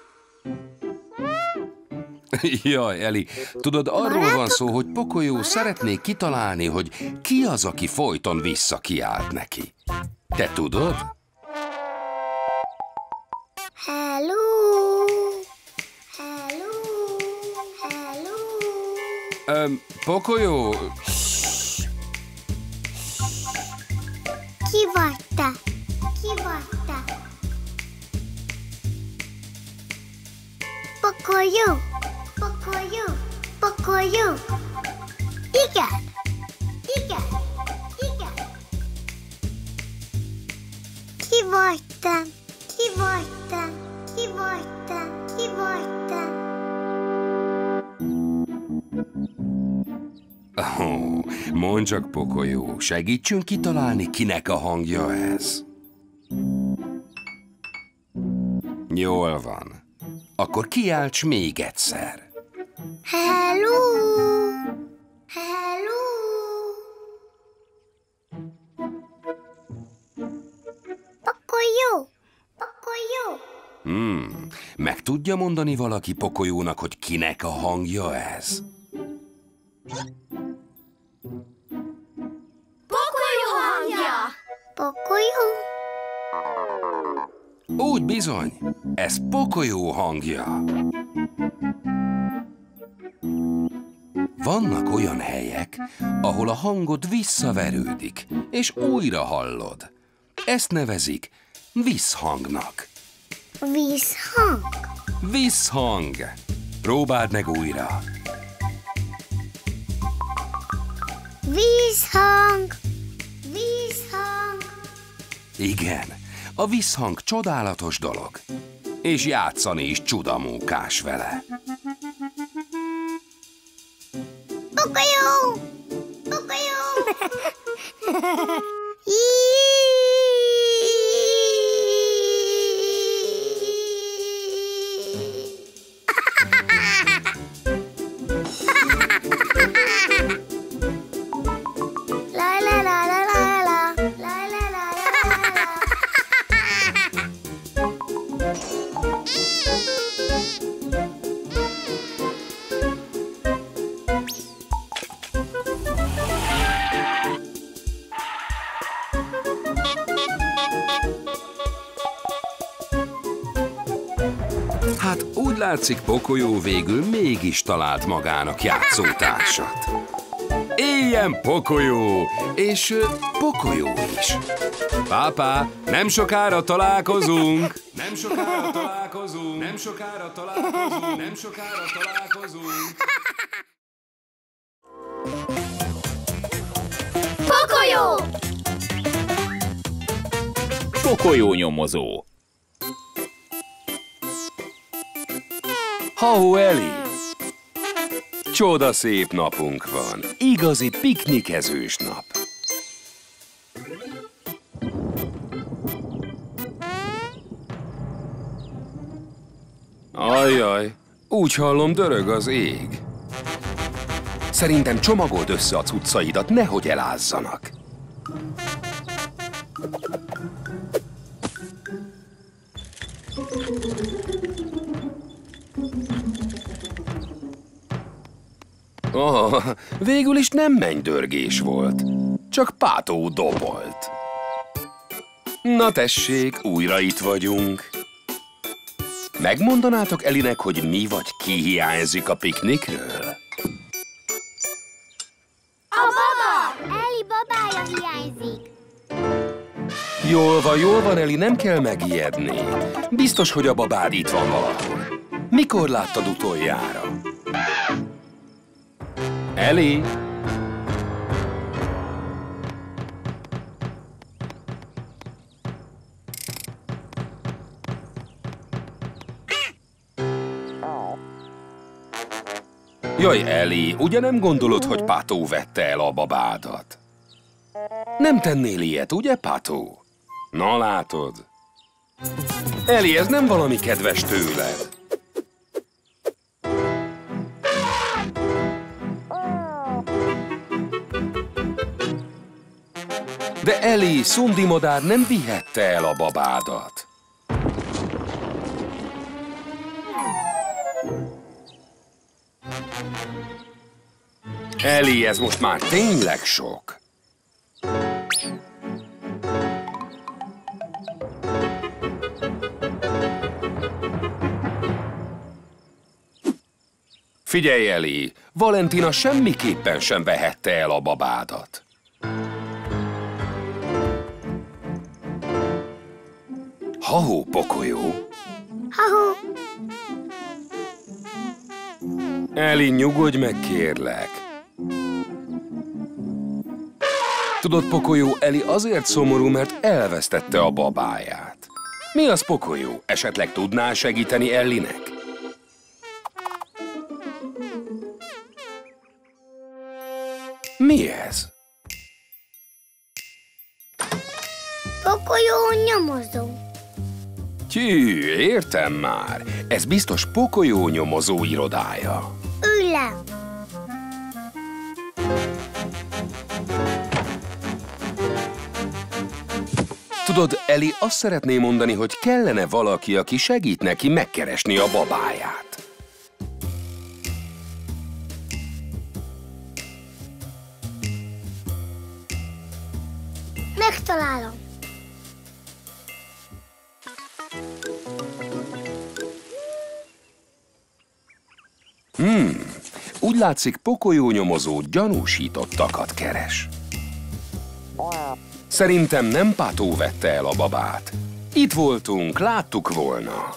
Jaj, Eli, tudod, arról van szó, hogy Pokolyó szeretné kitalálni, hogy ki az, aki folyton visszakiált neki. Te tudod? Hello! Hello! Hello! Pokolyó, Ki vagy te? Ki vagy te? Pokolyó! Pokolyó! Pokolyó! Igen! Igen! Igen! Ki vagy te? Ki vagy te? Ki vagy te? Ki vagy te? mondd csak, Pokolyó, segítsünk kitalálni, kinek a hangja ez. Jól van. Akkor kiálts még egyszer. Hello! Hello! Meg tudja mondani valaki Pokolyónak, hogy kinek a hangja ez? Pokolyó hangja! Pokolyó? Úgy bizony, ez Pokolyó hangja. Vannak olyan helyek, ahol a hangod visszaverődik, és újra hallod. Ezt nevezik visszhangnak. Vízhang? Visszhang. Próbáld meg újra. Vízhang! Vízhang! Igen, a visszhang csodálatos dolog. És játszani is csudamókás vele. Pokolyó! Pokolyó! La la la la la la la la la la. Hát úgy látszik, Pokolyó végül mégis talált magának játszótársat. Éljen Pokolyó! És Pokolyó is. Pápá, nem sokára találkozunk! Nem sokára találkozunk! Nem sokára találkozunk! Nem sokára találkozunk! Pokolyó! Pokolyó nyomozó. Ha-ho, Eli! Csoda szép napunk van. Igazi piknikezős nap. Ajjaj, úgy hallom, dörög az ég. Szerintem csomagold össze a cuccaidat, nehogy elázzanak. Végül is nem mennydörgés volt, csak Pátó dobolt. Na tessék, újra itt vagyunk. Megmondanátok Elinek, hogy mi vagy ki hiányzik a piknikről? A baba! Eli babája hiányzik. Jól van, Eli, nem kell megijedni. Biztos, hogy a babád itt van valahol. Mikor láttad utoljára? Eli! Jaj, Eli, ugye nem gondolod, hogy Pátó vette el a babádat? Nem tennél ilyet, ugye, Pátó? Na látod. Eli, ez nem valami kedves tőled. De Eli, Szundi madár nem vihette el a babádat. Eli, ez most már tényleg sok. Figyelj, Eli, Valentina semmiképpen sem vehette el a babádat. Ha-ho, Pokolyó! Ha-ho! Eli, nyugodj meg, kérlek. Tudod, Pokolyó, Eli azért szomorú, mert elvesztette a babáját. Mi az, Pokolyó? Esetleg tudnál segíteni Elinek? Mi ez? Pokolyó nyomozó. Tyű, értem már. Ez biztos Pokolyó nyomozó irodája. Ülj le! Tudod, Eli azt szeretné mondani, hogy kellene valaki, aki segít neki megkeresni a babáját. Megtalálom. Úgy látszik, pokolyónyomozó gyanúsítottakat keres. Szerintem nem Pátó vette el a babát. Itt voltunk, láttuk volna.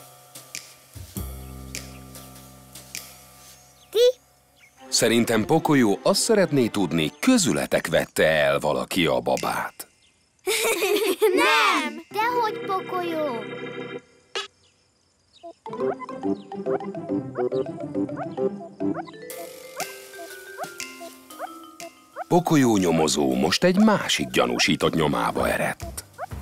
Ti? Szerintem Pokolyó azt szeretné tudni, közületek vette el valaki a babát. Nem! Dehogy Pokolyó! Pokolyónyomozó most egy másik gyanúsított nyomába eredt.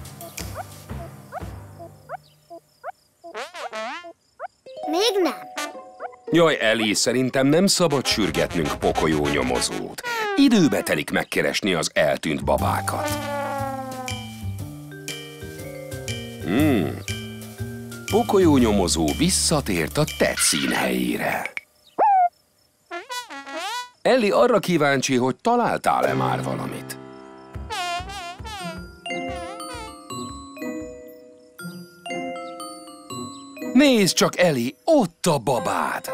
Még nem. Jaj, Eli, szerintem nem szabad sürgetnünk Pokolyónyomozót. Időbe telik megkeresni az eltűnt babákat. Pokolyónyomozó visszatért a tett színhelyére. Eli arra kíváncsi, hogy találtál-e már valamit. Nézd csak, Eli, ott a babád!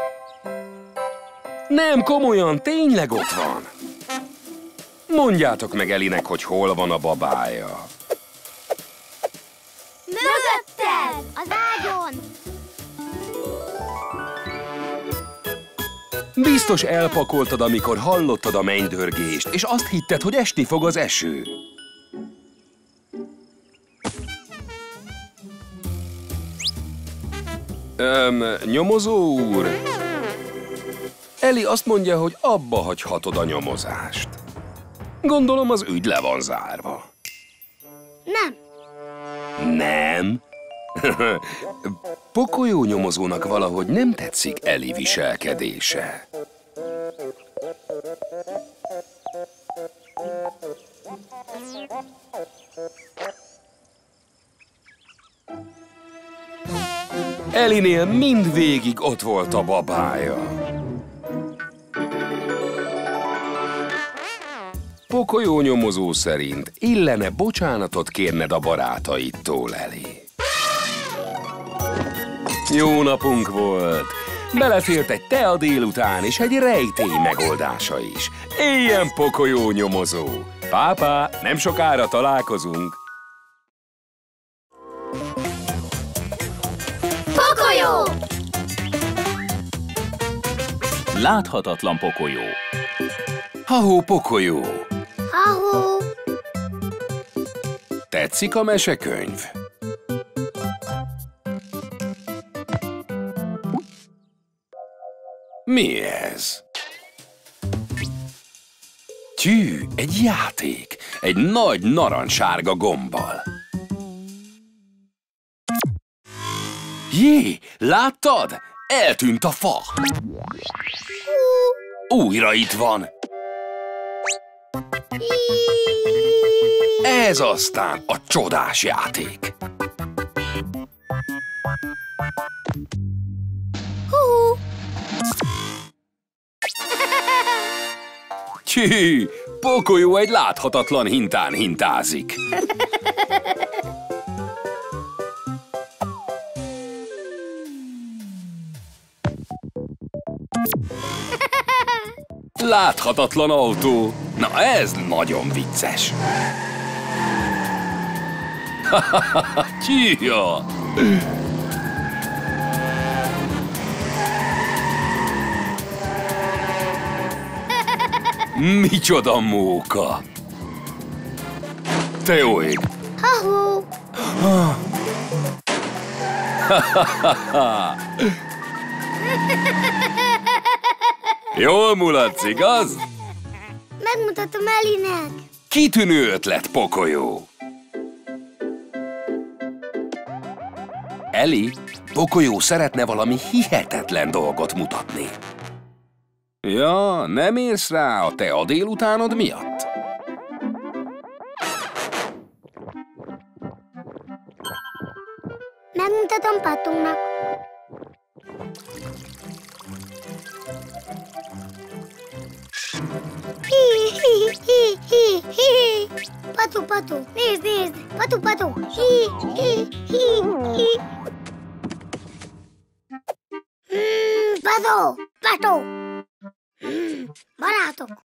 Nem, komolyan, tényleg ott van. Mondjátok meg Elinek, hogy hol van a babája. Mögötted! Az ágyon! Biztos elpakoltad, amikor hallottad a mennydörgést, és azt hitted, hogy esni fog az eső. Nyomozó úr? Eli azt mondja, hogy abba hagyhatod a nyomozást. Gondolom, az ügy le van zárva. Nem. Nem? Pokolyónyomozónak valahogy nem tetszik Eli viselkedése. Elinél mindvégig ott volt a babája. Pokolyónyomozó szerint illene bocsánatot kérned a barátaidtól, Eli. Jó napunk volt. Belefért egy tea délután és egy rejtély megoldása is. Éljen Pokolyónyomozó! Pápá, nem sokára találkozunk. Pokolyó! Láthatatlan pokolyó. Ha-hó, Pokolyó! Ahó! Tetszik a mesekönyv? Mi ez? Tyű, egy játék. Egy nagy narancssárga gombbal. Jé, láttad? Eltűnt a fa. Újra itt van. Ez aztán a csodás játék. Hú! Tyű, Pokolyó egy láthatatlan hintán hintázik. Láthatatlan autó. Na ez nagyon vicces. Tyűja! Micsoda móka! Te jó ég! Ahó! Jól mulatsz, igaz? Megmutatom Elinek. Kitűnő ötlet, Pokolyó! Eli, Pokolyó szeretne valami hihetetlen dolgot mutatni. Ja, nem érsz rá a tea délutánod miatt? Megmutatom Patónak. Pató, Pató, nézd, nézd! Pató, Pató! Pató, Pató! Barátok!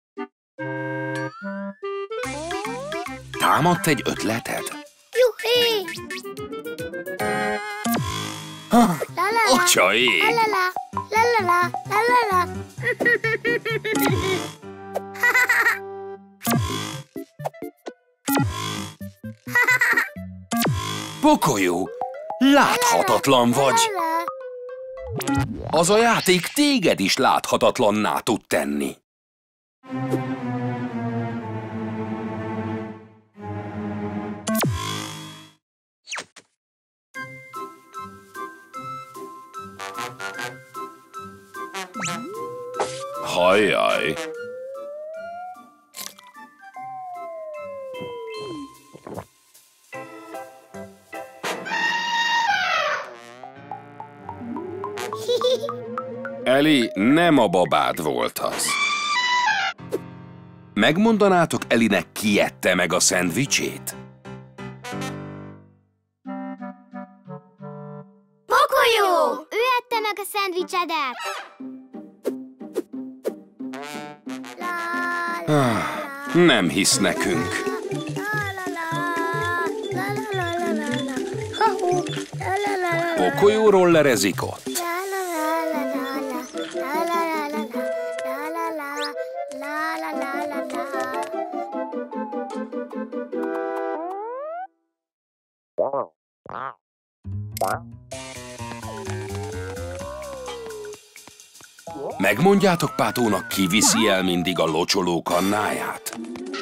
Támadt egy ötleted? Juhé! Atya ég! La-la-la, la-la-la, la-la-la. Pokolyó, láthatatlan vagy! La-la. Az a játék téged is láthatatlanná tud tenni. Hajjaj! Eli, nem a babád volt az. Megmondanátok Elinek, ki ette meg a szendvicsét? Pokolyó! Ő ette meg a szendvicsedet! Nem hisz nekünk. Pokolyó rollerezik ott. Megmondjátok Pátónak, ki viszi el mindig a locsoló kannáját?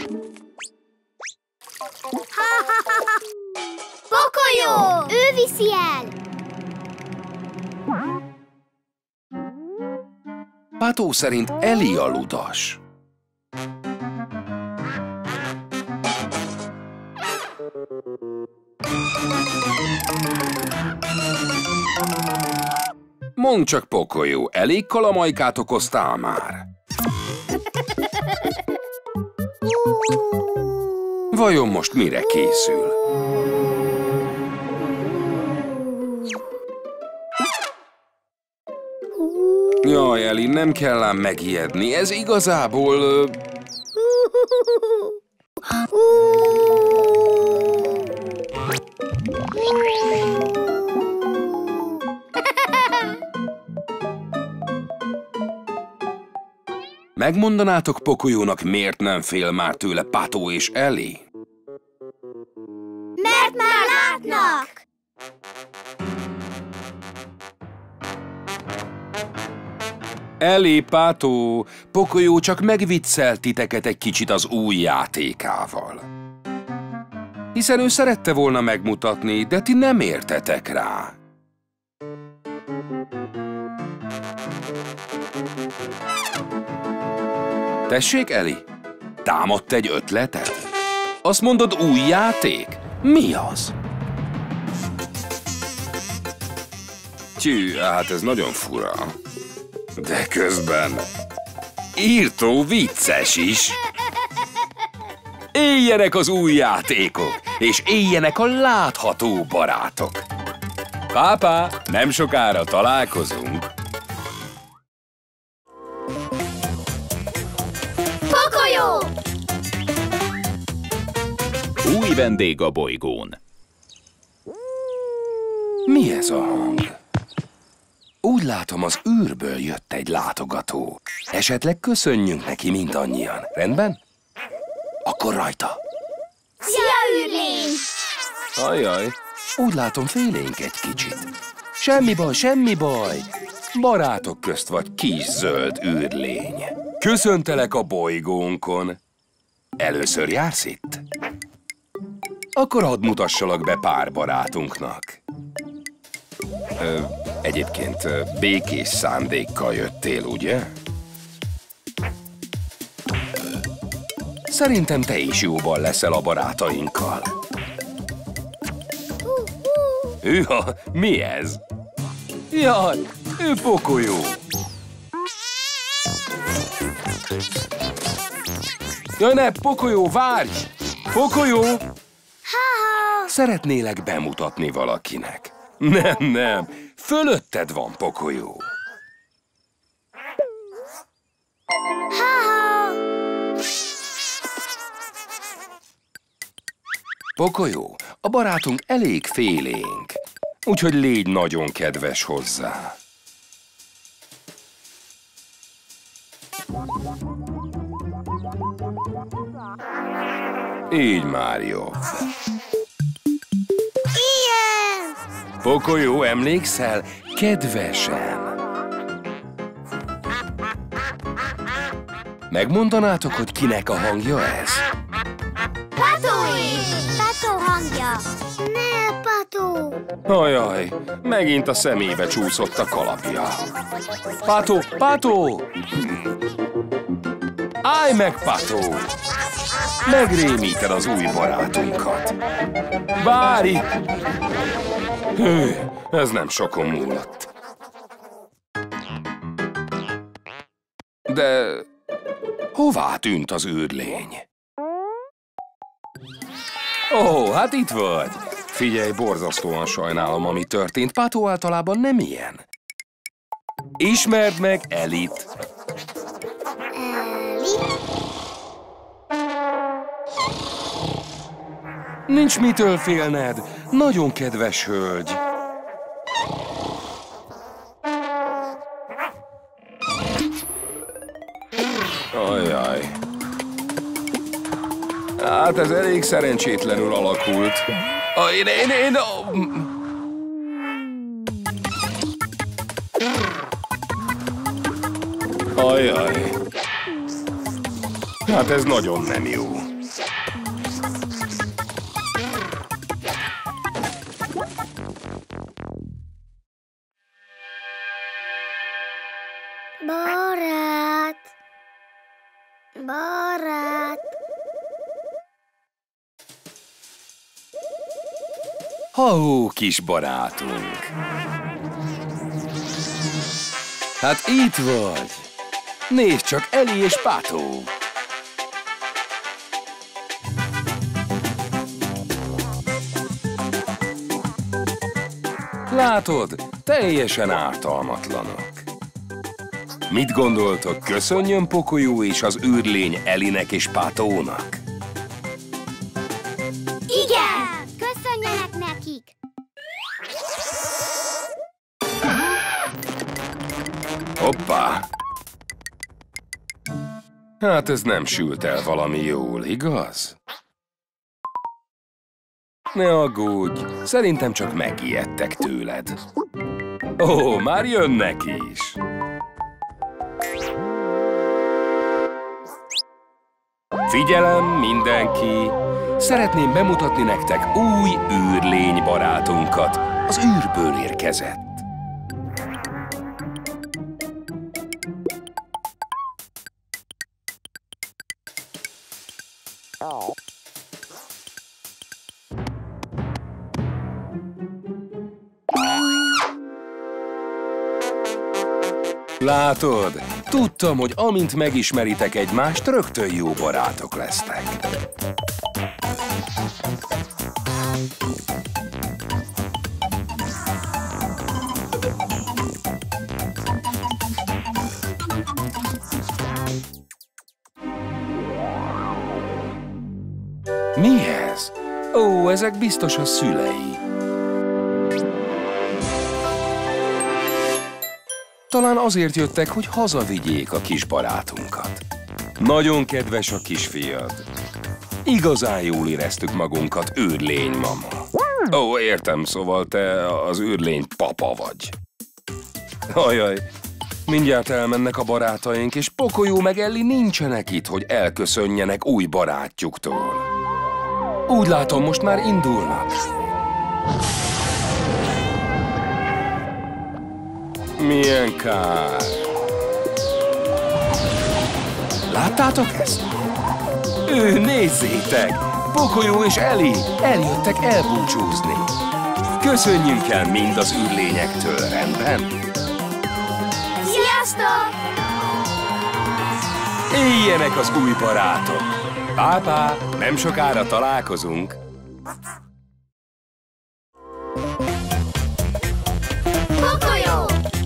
Pokolyó! Ő viszi el! Pátó szerint Eli a ludas. Mondd csak, Pokolyó, elég kalamajkát okoztál már? Vajon most mire készül? Jaj, Eli, nem kell ám megijedni, ez igazából... Megmondanátok Pokolyónak, miért nem fél már tőle Pátó és Eli? Mert már látnak! Eli, Pátó, Pokolyó csak megviccelt titeket egy kicsit az új játékával. Hiszen ő szerette volna megmutatni, de ti nem értetek rá. Tessék, Eli? Támadt egy ötleted? Azt mondod, új játék? Mi az? Tyű, hát ez nagyon fura. De közben írtó vicces is. Éljenek az új játékok, és éljenek a látható barátok. Pápá, nem sokára találkozunk. Pokolyó! Új vendég a bolygón. Mi ez a hang? Úgy látom, az űrből jött egy látogató. Esetleg köszönjünk neki mindannyian. Rendben? Akkor rajta. Szia, űrlény! Ajjaj, úgy látom, félénk egy kicsit. Semmi baj, semmi baj. Barátok közt vagy, kis zöld űrlény. Köszöntelek a bolygónkon. Először jársz itt? Akkor hadd mutassalak be pár barátunknak. Egyébként békés szándékkal jöttél, ugye? Szerintem te is jóban leszel a barátainkkal. Hűha, mi ez? Jaj, ő Pocoyo. Jaj, ne, Pocoyo, várj! Pocoyo! Ha-ha! Szeretnélek bemutatni valakinek. Nem, fölötted van, Pocoyo. Ha-ha! Pocoyo, a barátunk elég félénk, úgyhogy légy nagyon kedves hozzá. Így már jobb. Ilyen! Pocoyo, emlékszel? Kedvesen. Megmondanátok, hogy kinek a hangja ez? Patóé! Pató hangja! Ne, Pató! Ajaj, megint a szemébe csúszott a kalapja. Pátó! Állj meg, Pátó! Megrémíted az új barátunkat. Várj! Hű, ez nem sokon múlott. De hová tűnt az űrlény? Ó, hát itt vagy. Figyelj, borzasztóan sajnálom, ami történt. Pátó általában nem ilyen. Ismerd meg Elit. Eli? Nincs mitől félned. Nagyon kedves hölgy. Ajjaj. Hát ez elég szerencsétlenül alakult. Ajjaj. Hát ez nagyon nem jó. Barát! Ó, kis barátunk! Hát itt vagy! Nézd csak, Eli és Pátó! Látod, teljesen ártalmatlanok. Mit gondoltok, köszönjön Pocoyo és az űrlény Elinek és Pátónak? Igen! Köszönjenek nekik! Hoppá! Hát ez nem sült el valami jól, igaz? Ne aggódj, szerintem csak megijedtek tőled. Ó, már jönnek is! Figyelem, mindenki! Szeretném bemutatni nektek új űrlény barátunkat. Az űrből érkezett. Látod? Tudtam, hogy amint megismeritek egymást, rögtön jó barátok lesztek. Mi ez? Ó, ezek biztos a szülei. Talán azért jöttek, hogy hazavigyék a kis barátunkat. Nagyon kedves a kisfiad. Igazán jól éreztük magunkat, űrlény mama. Ó, értem, szóval te az űrlény papa vagy. Ajaj, mindjárt elmennek a barátaink, és Pocoyo meg Eli nincsenek itt, hogy elköszönjenek új barátjuktól. Úgy látom, most már indulnak. Milyen kár. Láttátok ezt? Nézzétek! Pocoyo és Eli eljöttek elbúcsúzni. Köszönjünk el mind az űrlényektől, rendben? Sziasztok! Éljenek az új barátok! Pápá, nem sokára találkozunk! Pokolyó!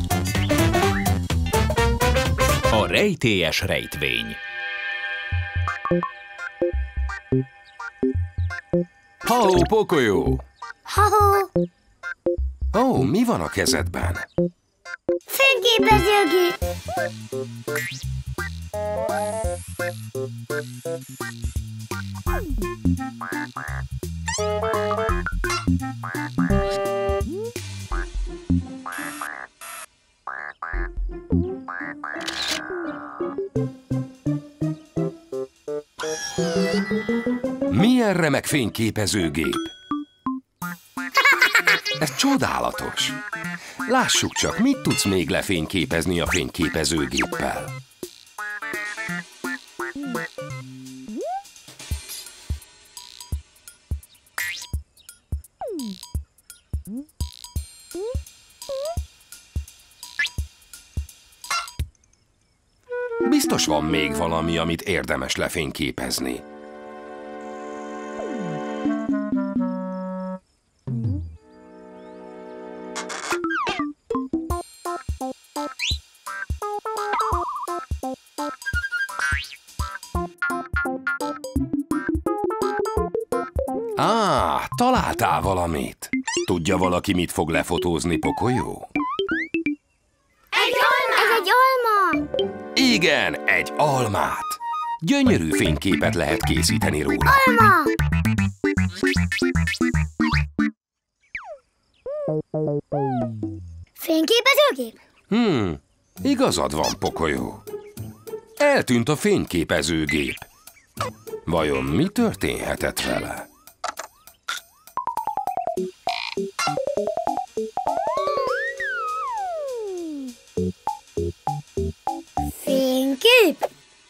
A rejtélyes rejtvény. Ha-hó, Pokolyó! Ha-hó! Ó, mi van a kezedben? Fényképezőgép! Milyen remek fényképezőgép! Ez csodálatos! Lássuk csak, mit tudsz még lefényképezni a fényképezőgéppel. Biztos van még valami, amit érdemes lefényképezni. Találtál valamit. Tudja valaki, mit fog lefotózni, Pokolyó? Egy alma! Ez egy alma! Igen, egy almát. Gyönyörű fényképet lehet készíteni róla. Alma! Fényképezőgép? Igazad van, Pokolyó. Eltűnt a fényképezőgép. Vajon mi történhetett vele? Fénykép?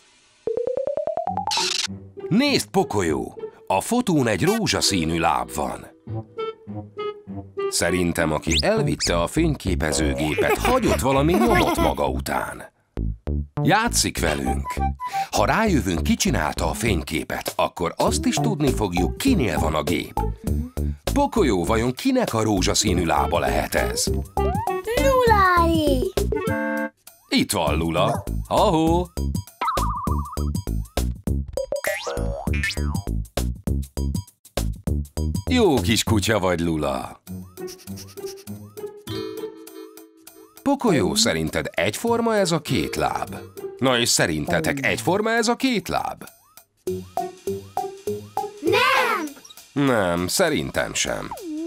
Nézd, Pokolyó! A fotón egy rózsaszínű láb van. Szerintem, aki elvitte a fényképezőgépet, hagyott valami nyomot maga után. Játszik velünk. Ha rájövünk, ki csinálta a fényképet, akkor azt is tudni fogjuk, kinél van a gép. Pokolyó, vajon kinek a rózsaszínű lába lehet ez? Luláé! Itt van Lula. Ahó! Jó kis kutya vagy, Lula. Pokolyó, szerinted egyforma ez a két láb? Na és szerintetek egyforma ez a két láb? Nem! Nem, szerintem sem.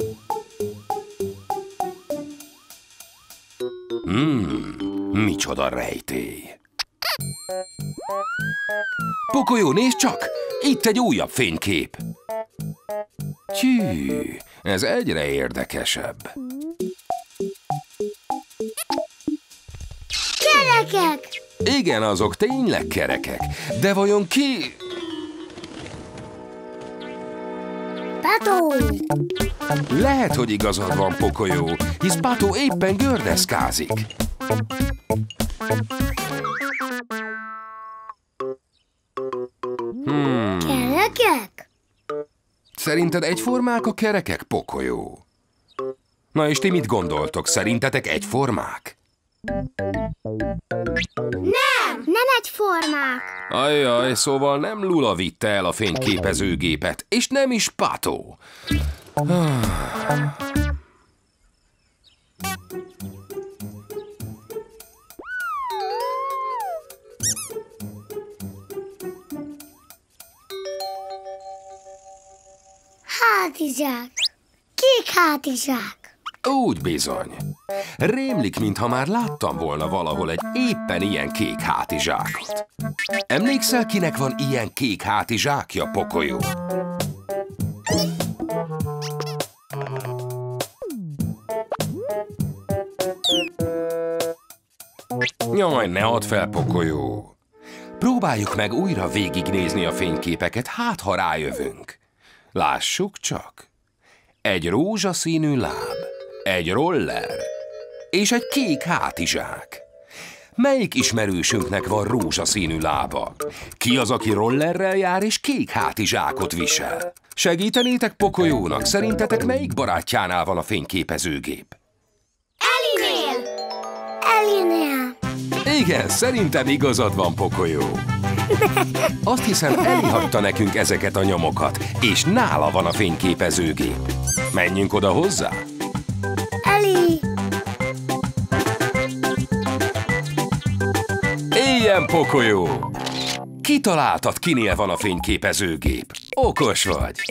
Micsoda rejtély. Pokolyó, nézd csak! Itt egy újabb fénykép. Tyű, ez egyre érdekesebb. Kerekek! Igen, azok tényleg kerekek. De vajon ki... Pató! Lehet, hogy igazad van, Pokolyó, hisz Pató éppen gördeszkázik. Kerekek? Szerinted egyformák a kerekek, Pokolyó? Na és ti mit gondoltok? Szerintetek egyformák? Nem! Nem egyformák! Ajjaj, szóval nem Lula vitte el a fényképezőgépet, és nem is Pató. Hátizsák! Kék hátizsák! Úgy bizony. Rémlik, mintha már láttam volna valahol egy éppen ilyen kék hátizsákot. Emlékszel, kinek van ilyen kék hátizsákja, Pokolyó? Jaj, ne add fel, Pokolyó. Próbáljuk meg újra végignézni a fényképeket, hát ha rájövünk. Lássuk csak. egy rózsaszínű láb, egy roller és egy kék hátizsák. Melyik ismerősünknek van rózsaszínű lába? Ki az, aki rollerrel jár és kék hátizsákot visel? Segítenétek Pocoyónak, szerintetek melyik barátjánál van a fényképezőgép? Elinél! Elinél! Igen, szerintem igazad van, Pocoyó. Azt hiszem, Eli hagyta nekünk ezeket a nyomokat, és nála van a fényképezőgép. Menjünk oda hozzá? Eli! Éljen, Pocoyó! Kitaláltad, kinél van a fényképezőgép. Okos vagy.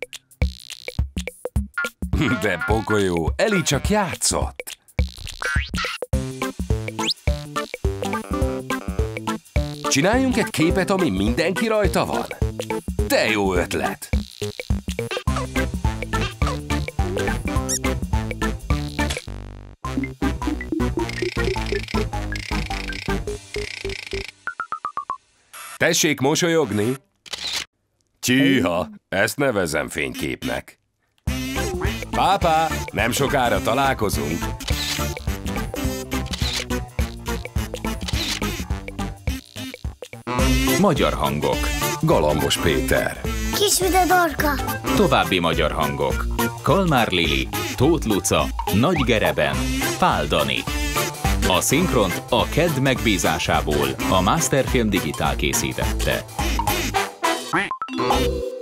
De Pocoyó, Eli csak játszott. Csináljunk egy képet, ami mindenki rajta van? De jó ötlet! Tessék mosolyogni! Tyűha, ezt nevezem fényképnek. Pápá, nem sokára találkozunk. Magyar hangok. Galambos Péter. Kisvide Dorka! További magyar hangok. Kalmár Lili, Tóth Luca, Nagy Gereben, Pál Dani. A szinkront a KED megbízásából a Masterfilm Digitál készítette.